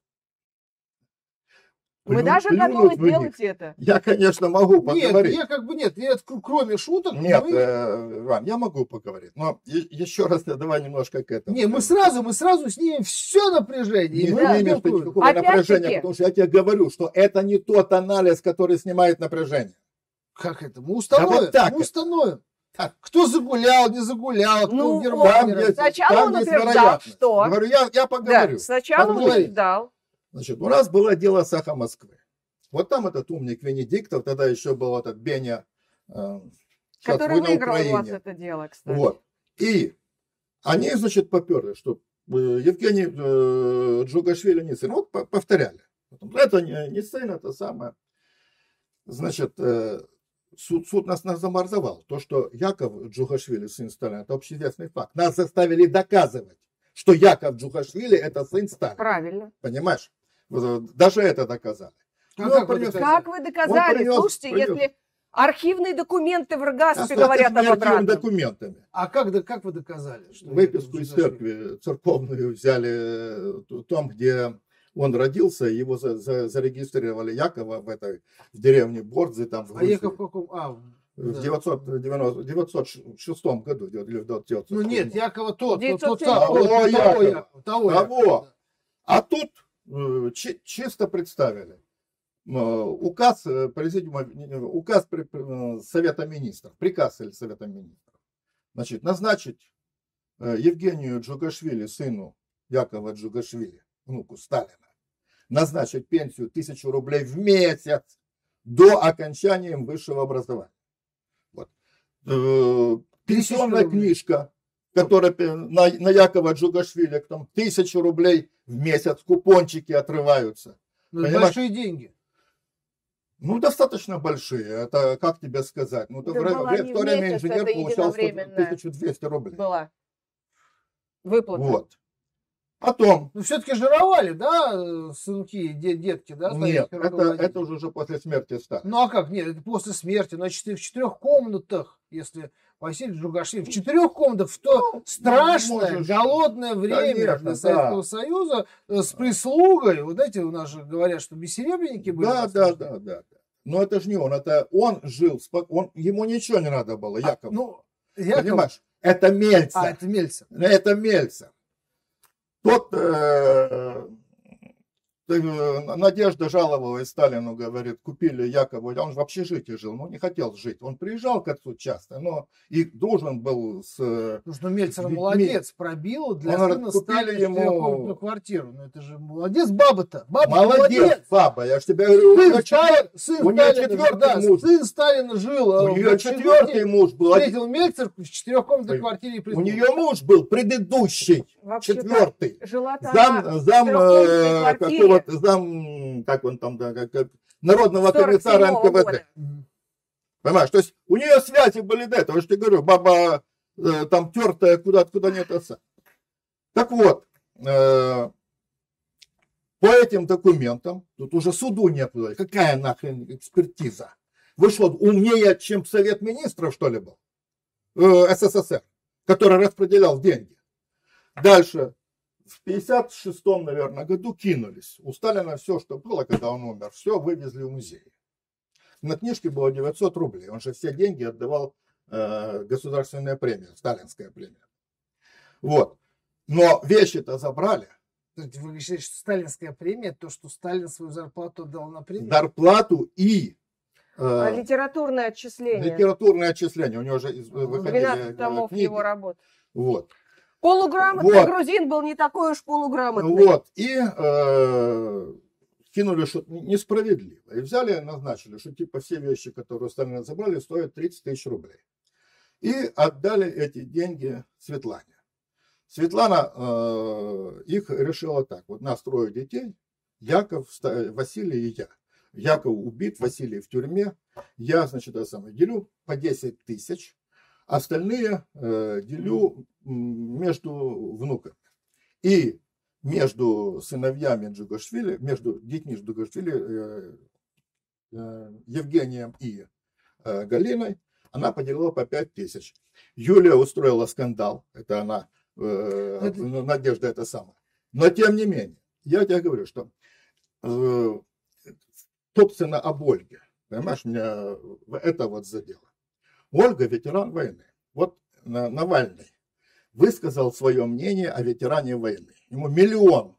Мы Плю- даже плюнуть готовы в них. делать это. Я, конечно, могу Нет, поговорить. я как бы нет, я, кр- кроме шуток, Нет, мы- э, Вань, я могу поговорить. Но е- еще раз я давай немножко к этому. Не, мы сразу, мы сразу снимем все напряжение. Не и мы снимешь ты разблокируем. никакого Опять-таки- напряжения, потому что я тебе говорю, что это не тот анализ, который снимает напряжение. Как это? Мы установим. вот так мы это. установим. Так. Кто загулял, не загулял, кто Ну, в он- Германии. есть- Сначала там он есть утверждал, вероятность. что- Говорю, я, я поговорю. Да, сначала он Поговорите. утверждал. Значит, у нас было дело Саха Москвы. Вот там этот умник Венедиктов, тогда еще был этот Беня, э, сейчас Который вы на выиграл у вас Украине. это дело, кстати. Вот. И они, значит, поперли, что э, Евгений э, Джугашвили не сын. Вот по- повторяли. Это не, не сын, это самое. Значит, э, суд, суд нас, нас заморзовал. То, что Яков Джугашвили сын Сталина, это общеизвестный факт. Нас заставили доказывать, что Яков Джугашвили это сын Сталина. Правильно. Понимаешь? Вот, э, даже это доказали. А Ну, как вы принес- доказали? Как вы доказали? принес- Слушайте, принес. если архивные документы в Ргаспе Остаток говорят об архивными обратном. документами. А как, да- как вы доказали? Что Выписку это из Джугашвили? церкви церковную взяли, э, там, где он родился, его за- за- зарегистрировали Якова в этой в деревне Бордзы, там в А Яков в Грузии. каком? А, в да. девятьсот девяносто девятьсот шестом году. или в девятьсот Ну нет, седьмом. Якова тот, тот, девятьсот тот, семьдесят того, восьмой. того, Якова. Якова, того Того. Якова. А тут э, чи- чисто представили. Э, Указ э, президиума, э, указ при- при- э, Совета Министров, приказ или Совета Министров. Значит, назначить э, Евгению Джугашвили, сыну Якова Джугашвили, внуку Сталина, назначить пенсию тысячу рублей в месяц до окончания им высшего образования. Вот. Э, Пенсионная книжка, которая на, на Якова Джугашвили, там тысячу рублей в месяц, купончики отрываются. Ну, большие деньги. Ну, достаточно большие. Это, как тебе сказать? Ну, Да в, в, в то время инженер получал тысячу двести рублей. Была выплата. Вот. Потом. Ну, все-таки жировали, да, сынки, детки, да? Нет, это, это уже, уже после смерти Сталина. Ну, а как? Нет, это после смерти. Значит, в четырех комнатах, если Василий Джугашвили, в четырех комнатах, в то ну, страшное, можешь... голодное время Конечно, для Советского да. Союза с прислугой. Вот эти у нас же говорят, что бессеребренники были. Да, да, да, да. Но это же не он, это он жил, он, ему ничего не надо было, Яков. А, ну, Яков... Понимаешь, это Мельцер. А, это Мельцер. Это Мельцер. Тот э, э, Надежда жаловалась Сталину, говорит, купили Якова, он в общежитии жил, но не хотел жить. Он приезжал к отцу часто, но и должен был с... Потому что Мельцер молодец, пробил для он сына Сталина ему... квартиру. Ну это же молодец баба-то. Баба молодец, молодец, баба, я же тебе говорю. Сын, Сталин, сын у нее четвертый да, муж. Сын Сталина жил. У нее четвертый муж был. Встретил Мельцер в четырехкомнатной квартире. У нее муж был предыдущий, вообще-то четвертый. Жила зам, зам, э, какого-то, зам, как он там, да, как, народного комиссара эн ка вэ дэ. Понимаешь, то есть у нее связи были до этого, я же тебе говорю, баба э, там тертая куда-то, куда нет отца. Так вот, э, по этим документам, тут уже суду нет, какая нахрен экспертиза? Вы что, умнее, чем Совет Министров, что ли, был? Э, эс эс эс эр, который распределял деньги. Дальше. В пятьдесят шестом, наверное, году кинулись. У Сталина все, что было, когда он умер, все вывезли в музей. На книжке было девятьсот рублей. Он же все деньги отдавал э, государственная премия, сталинская премия. Вот. Но вещи-то забрали. Вы считаете, что сталинская премия, то, что Сталин свою зарплату отдал на премию? Зарплату и... Э, литературное отчисление. Литературное отчисление. У него же выходили двенадцать томов книги. Его работ. Вот. Полуграмотный вот. Грузин был не такой уж полуграмотный. Вот. И э, кинули, что несправедливо. И взяли, назначили, что типа все вещи, которые у Сталина забрали, стоят тридцать тысяч рублей. И отдали эти деньги Светлане. Светлана э, их решила так. Вот нас трое детей. Яков, Василий и я. Яков убит, Василий в тюрьме. Я, значит, я самое, делю по десять тысяч. Остальные э, делю между внуками. И между сыновьями Джугашвили, между детьми Джугашвили, э, э, Евгением и э, Галиной, она поделила по пять тысяч. Юлия устроила скандал. Это она, э, это... Надежда это самое. Но тем не менее, я тебе говорю, что э, собственно об Ольге, понимаешь, меня это вот задело. Ольга ветеран войны. Вот Навальный высказал свое мнение о ветеране войны. Ему миллион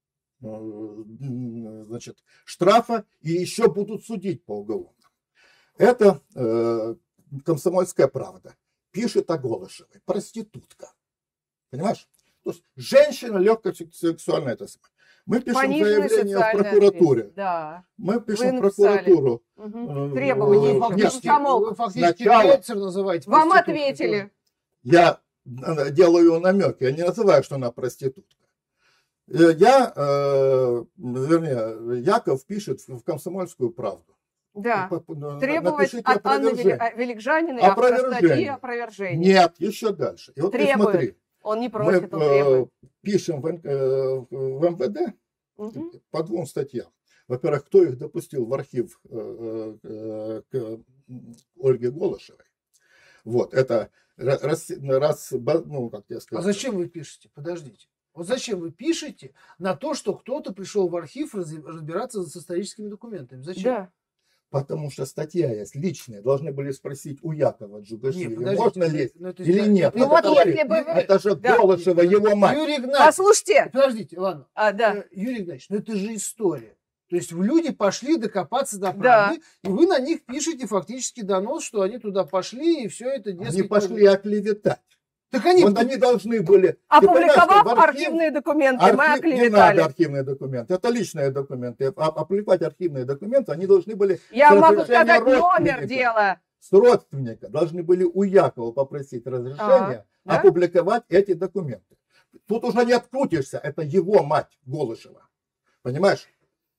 значит, штрафа и еще будут судить по уголовному. Это э, «Комсомольская правда». Пишет о Голышевой. Проститутка. Понимаешь? То есть женщина легкосексуальная. Это самое. Мы пишем Пониженная заявление в прокуратуре. Да. Мы пишем в прокуратуру. Угу. Требования. Вы фактически, вы фактически Мельцер называете. Вам ответили. Я делаю намеки. Я не называю, что она проститутка. Я, э, вернее, Яков пишет в «Комсомольскую правду». Да. Требовать от Анны Великжаниной автостатьи опровержения. Нет, еще дальше. И вот требует. Смотри, он не просит, мы, он требует. Пишем в, э, в эм вэ дэ угу. по двум статьям. Во-первых, кто их допустил в архив э, э, к Ольге Голышевой. Вот, это раз, раз ну, как я сказал. А зачем вы пишете? Подождите. Вот зачем вы пишете на то, что кто-то пришел в архив разбираться с историческими документами? Зачем? Да. Потому что статья есть личная. Должны были спросить у Якова Джугашвили, нет, можно ли ну, это, или нет. Ну, это, вот если бы... это же да. Голышева, его мать. Юрий Игнатьевич, послушайте. Подождите, ладно. А, да. Юрий Игнатьевич, ну это же история. То есть люди пошли докопаться до правды, да. и вы на них пишете фактически донос, что они туда пошли, и все это... Дескать, они пошли оклеветать. Так они... Вот они должны были... Ты понимаешь, что Опубликовав в архив- архивные документы, мы архив- Не надо оклеветали. архивные документы, это личные документы. А- Опубликовать архивные документы, они должны были... Я с могу разрешения сказать номер родственника. дела. С родственника должны были у Якова попросить разрешения да? опубликовать эти документы. Тут уже не открутишься, это его мать Голышева. Понимаешь?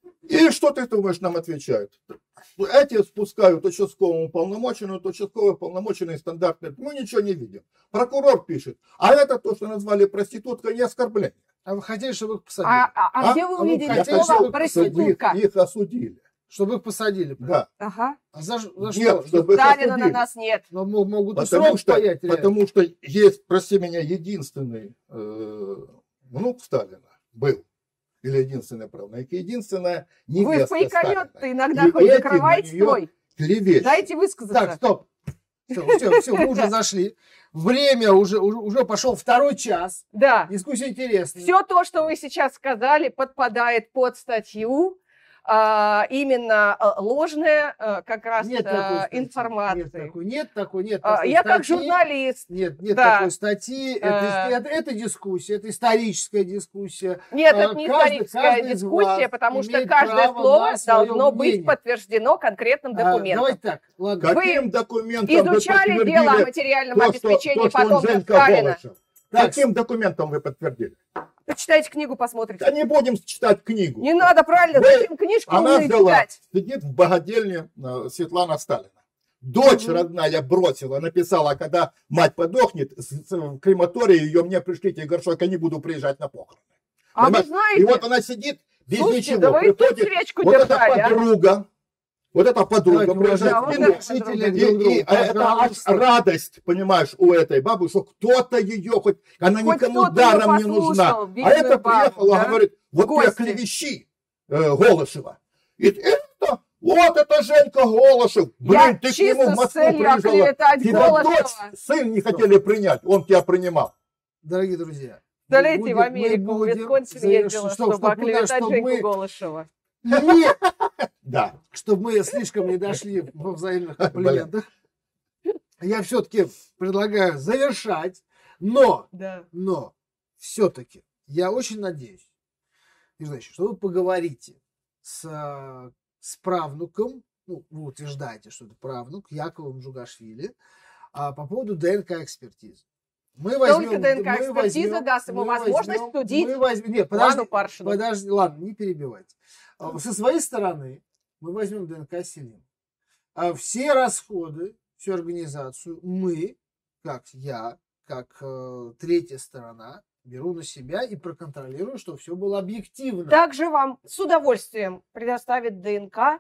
И что ты думаешь, нам отвечают? Эти спускают участковому уполномоченному, участковый уполномоченный стандартный. Мы ничего не видим. Прокурор пишет, а это то, что назвали проституткой, не оскорбление. А вы хотели, чтобы их посадили? А, а- а А? где вы А вы увидели хотели, слово чтобы Чтобы их, проститутка? их осудили. Чтобы их посадили? прям? Да. Ага. А за, ж- за Нет, что? чтобы их Сталина на осудили. нас нет. Но мо- могут и Потому срок что, паять, реально. потому что есть, прости меня, единственный э, внук Сталина был. Или единственный правнук. Единственная Вы невеста фейкомет Сталина. иногда И хоть эти закрываете на неё свой. Клевещут. Дайте Так, высказаться. стоп. Все, все, все, мы уже зашли. Время уже, уже, уже пошел второй час. Да. Дискуссия интересная. Все то, что вы сейчас сказали, подпадает под статью а, именно а, ложная а, как раз Нет а, такой статьи. информации. Нет такой, нет такой, нет А, такой я как статьи. журналист. Нет, нет Да. такой статьи. Это, Э. это, это дискуссия, это историческая дискуссия. Нет, А, это не каждый- историческая каждый из дискуссия, вас потому что имеет каждое право слово на своё должно быть мнение. подтверждено конкретным А, документом. давайте так, ладно. Каким документом Изучали вы дело о подтвердили материальном то, что, обеспечении то, что он потомков Женька Сталина. Голышев? Так, Каким документом вы подтвердили? Почитайте книгу, посмотрите. Да не будем читать книгу. Не надо, правильно, Вы- зачем книжки Она умные взяла, читать? сидит в богадельне э, Светлана Сталина. Дочь Мгм. родная бросила, написала, когда мать подохнет, с- с- в крематории ее мне пришлите горшок, я не буду приезжать на похороны. А вы Понимаешь? знаете, И вот она сидит без слушайте, ничего. да вы и тут Приходит свечку вот эта держали, а? подруга, вот эта подруга давайте приезжает Да, в вот кино. это жители подруга. И, друг другу, и, а это аж пожалуйста. радость, понимаешь, у этой бабы, что кто-то ее хоть, она Хоть никому кто-то даром её не нужна. послушал, А бедную это бабу, приехала, да? говорит, вот ты гости. оклевещи э, Голышева. И это, вот это Женька Голышев. Блин, Я ты к чисто нему в с Москву целью приезжала. оклеветать Тебя Голышева. дочь, сын не хотели принять, он тебя принимал. дорогие друзья. Столетие мы в будем- Америку, мы в будем Висконсин за- ездила, чтоб- чтобы чтоб мы- оклеветать чтоб Женьку мы- Голышева. Нет, Да. чтобы мы слишком не дошли во взаимных комплиментах. Я все-таки предлагаю завершать, но, Да. но все-таки я очень надеюсь, Ильич, что вы поговорите с, а, с правнуком, ну, вы утверждаете, что это правнук, Яковом Джугашвили, а, по поводу ДНК-экспертизы. Мы Только возьмем- мы ДНК-экспертиза возьмем- даст ему мы возможность возьмем- судить мы возьмем- Нет, Ладно, подожди, Паршину. подожди, ладно, не перебивайте. А, Со своей стороны мы возьмем ДНК Селим. А все расходы, всю организацию мы, как я, как э, третья сторона, беру на себя и проконтролирую, что все было объективно. Также вам с удовольствием предоставит ДНК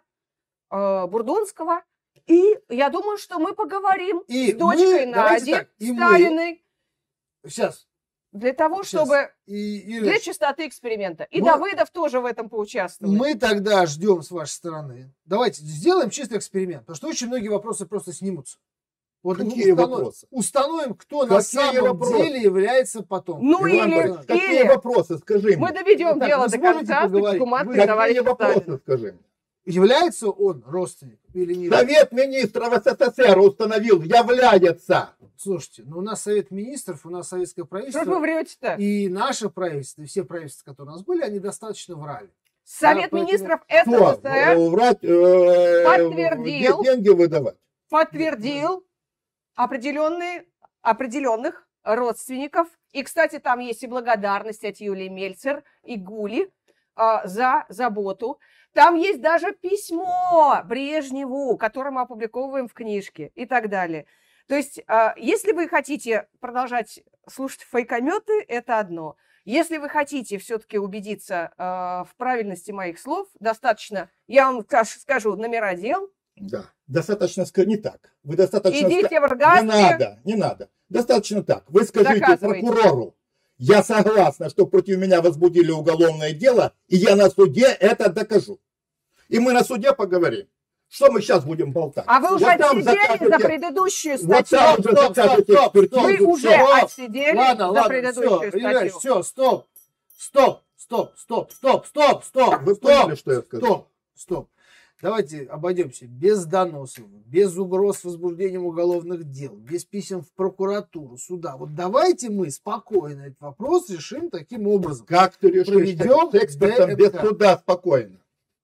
э, Бурдонского. И я думаю, что мы поговорим И с дочкой мы- давайте Нади так, и мы- Сталиной Сейчас. для того, Сейчас. чтобы И, Ирина, для чистоты эксперимента. И Мы- Давыдов тоже в этом поучаствует. мы тогда ждем с вашей стороны. Давайте сделаем чистый эксперимент, потому что очень многие вопросы просто снимутся. Вот Какие установим, вопросы? Установим, кто Какие на самом вопросы? деле является потомком. Ну Иван или, Борисович, какие или вопросы, скажи мы мне. доведем Ну так, дело вы до сможете конца с поговорить? эксгумацией Вы- товарища Какие Сталина. вопросы, скажи мне. Является он родственником или не является? Совет министров СССР установил, является. Слушайте, ну у нас Совет Министров, у нас советское Что ж вы правительство, врете-то? и наше правительство, и все правительства, которые у нас были, они достаточно врали. Совет поэтому- министров Кто? СССР Э, Врать, э, подтвердил. де- деньги выдавать. подтвердил определенные, определенных родственников. И, кстати, там есть и благодарность от Юлии Мельцер и Гули а, за заботу. Там есть даже письмо Брежневу, которое мы опубликовываем в книжке и так далее. То есть, а, если вы хотите продолжать слушать фейкометы, это одно. Если вы хотите все-таки убедиться а, в правильности моих слов, достаточно, я вам скаж- скажу номера дел. Да. Достаточно сказать не так. Вы достаточно Идите ска- в Аргаске. Не надо, не надо. Достаточно так. Вы скажите Доказывайте. прокурору, я согласна, что против меня возбудили уголовное дело, и я на суде это докажу. И мы на суде поговорим. Что мы сейчас будем болтать? А вы уже Вот там отсидели закажете- за предыдущую Вот статью. там же Стоп, стоп, закажете стоп, экспертизу. Вы стоп, уже стоп. отсидели Ладно, за ладно, предыдущую все, статью. все, стоп, стоп, стоп, стоп, стоп, стоп, стоп, Вы стоп, поняли, что я сказал? стоп, стоп. давайте обойдемся без доносов, без угроз возбуждением уголовных дел, без писем в прокуратуру, суда. Вот давайте мы спокойно этот вопрос решим таким образом. Как ты решишь Проведем с экспертом без ДНК. суда спокойно?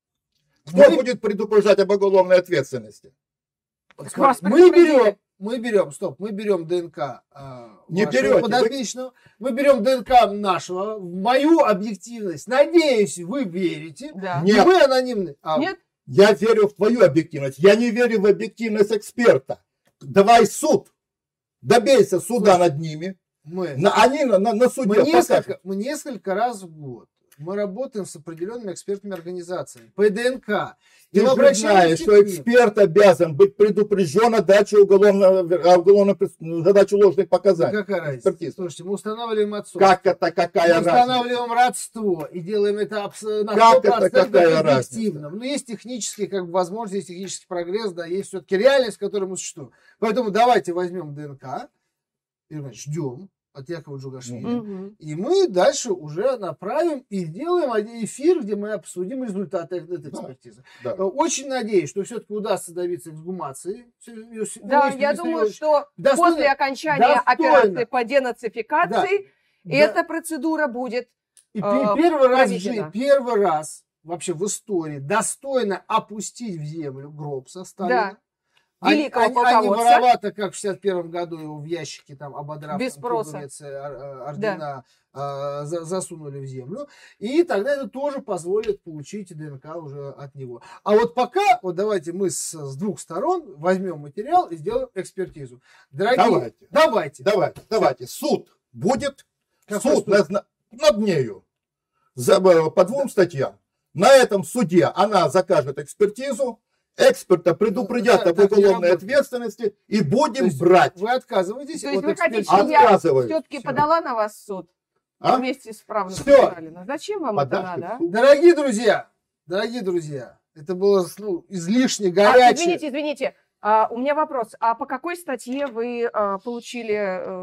Кто Мы- будет предупреждать об уголовной ответственности? Вот Так вас смотри, мы предупредили. берем, мы берем, стоп, мы берем ДНК э, Не вашего берете, вы- подопечного, мы берем ДНК нашего, в мою объективность, надеюсь, вы верите, Да. и Нет. мы анонимны. А, Нет? Я верю в твою объективность. Я не верю в объективность эксперта. Давай суд. Добейся суда над ними. мы, На, они на, на, на суде мы, покажут. несколько, мы несколько раз в год мы работаем с определенными экспертными организациями по ДНК. И Ты мы же обращаемся знаешь, к что ним. эксперт обязан быть предупрежден о даче уголовного, уголовно, задачу ложных показаний. Какая разница? Экспертиза. Слушайте, мы устанавливаем отцовство. Как это, какая Мы разница? устанавливаем родство и делаем это абс- на Как сто процентов это, какая объективно. Но есть технические как бы, возможности, есть технический прогресс, да, есть все-таки реальность, в которой мы существуем. Поэтому давайте возьмем ДНК, и, значит, ждем от Якова Джугашвили. Мгм. И мы дальше уже направим и сделаем один эфир, где мы обсудим результаты этой Да. экспертизы. Да. Очень надеюсь, что все-таки удастся добиться эксгумации. Да, Ну, я если думаю, Васильевич- что достойно- после окончания достойно. операции по денацификации Да. эта процедура будет. И э, пе- первый раз в проведена. жизни, первый раз вообще в истории достойно опустить в землю гроб со Сталина. Да. Великого а, а не полководца. воровато, как в шестьдесят первом году его в ящике там ободрав, Без там, спроса. пуговицы, ор- ор- ордена а, за- засунули в землю. И тогда это тоже позволит получить ДНК уже от него. А вот пока, вот давайте мы с, с двух сторон возьмем материал и сделаем экспертизу. Дорогие, Давайте. давайте. Давайте, давайте. Суд будет. Какой суд суд? над, над нею. За, э, по двум статьям. На этом суде она закажет экспертизу. Эксперта предупредят Так- об так не уголовной работает. ответственности и То будем есть брать. Вы отказываетесь То есть от вы хотите, экспертизы? чтобы я Отказываюсь. все-таки Всё. подала на вас в суд А? вместе с правнуком Всё. Сталина? Зачем вам Подашь это ты в надо? а? суд? Дорогие друзья, дорогие друзья, это было ну, излишне А, горячее. извините, извините. А, у меня вопрос. А по какой статье вы а, получили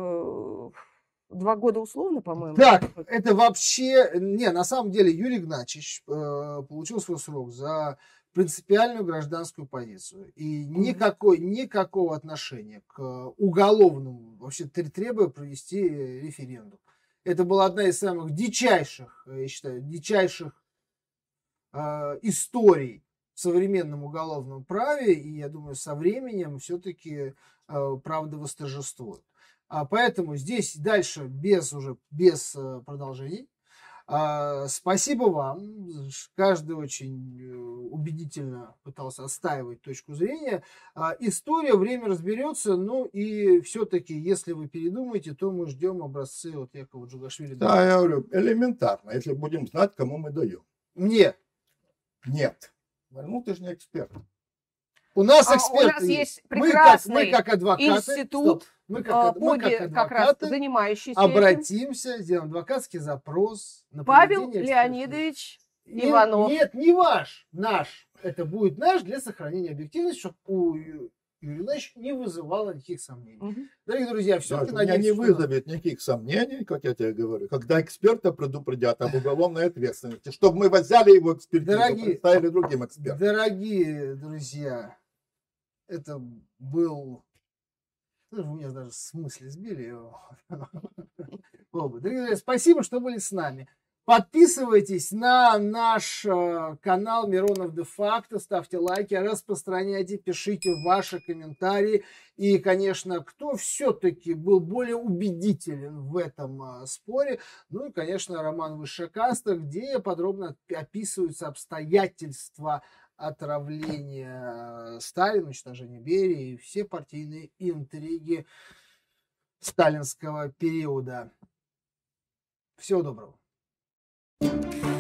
э, два года условно, по-моему? Так, это вообще... Не, на самом деле Юрий Игнатьевич э, получил свой срок за принципиальную гражданскую позицию. И никакой, никакого отношения к уголовному, вообще тр- требуя провести референдум. Это была одна из самых дичайших, я считаю, дичайших э, историй в современном уголовном праве. И я думаю, со временем все-таки э, правда восторжествует. А поэтому здесь дальше без уже без э, продолжений. А, спасибо вам. Каждый очень э, убедительно пытался отстаивать точку зрения. А, история, время разберется. Ну и все-таки, если вы передумаете, то мы ждем образцы от Якова Джугашвили. Да, я говорю, элементарно, если будем знать, кому мы даем. Мне. Нет. Ну, ты же не эксперт. У нас А, у эксперты нас есть Мы как, прекрасный мы как адвокаты. институт, Стоп. Мы а, как, мы поди- как как раз адвокаты занимающийся этим. обратимся, сделаем адвокатский запрос. На Павел проведение экспертизы. Леонидович Нет, Иванов. Нет, не ваш, наш. Это будет наш для сохранения объективности, чтобы у Ю- Юрия Ивановича не вызывало никаких сомнений. Мгм. Дорогие друзья, все-таки Даже у меня не надеюсь, что- вызовет никаких сомнений, как я тебе говорю, когда эксперта предупредят об уголовной ответственности, чтобы мы взяли его экспертизу, Дорогие- представили другим экспертам. Дорогие друзья, это был... Ну, вы меня даже в смысле сбили. Оба. Дорогие друзья, спасибо, что были с нами. Подписывайтесь на наш э, канал Миронов де-факто, ставьте лайки, распространяйте, пишите ваши комментарии. И, конечно, кто все-таки был более убедителен в этом э, споре, ну и, конечно, роман «Высшая каста», где подробно описываются обстоятельства отравления Сталина, уничтожения Берии и все партийные интриги сталинского периода. Всего доброго.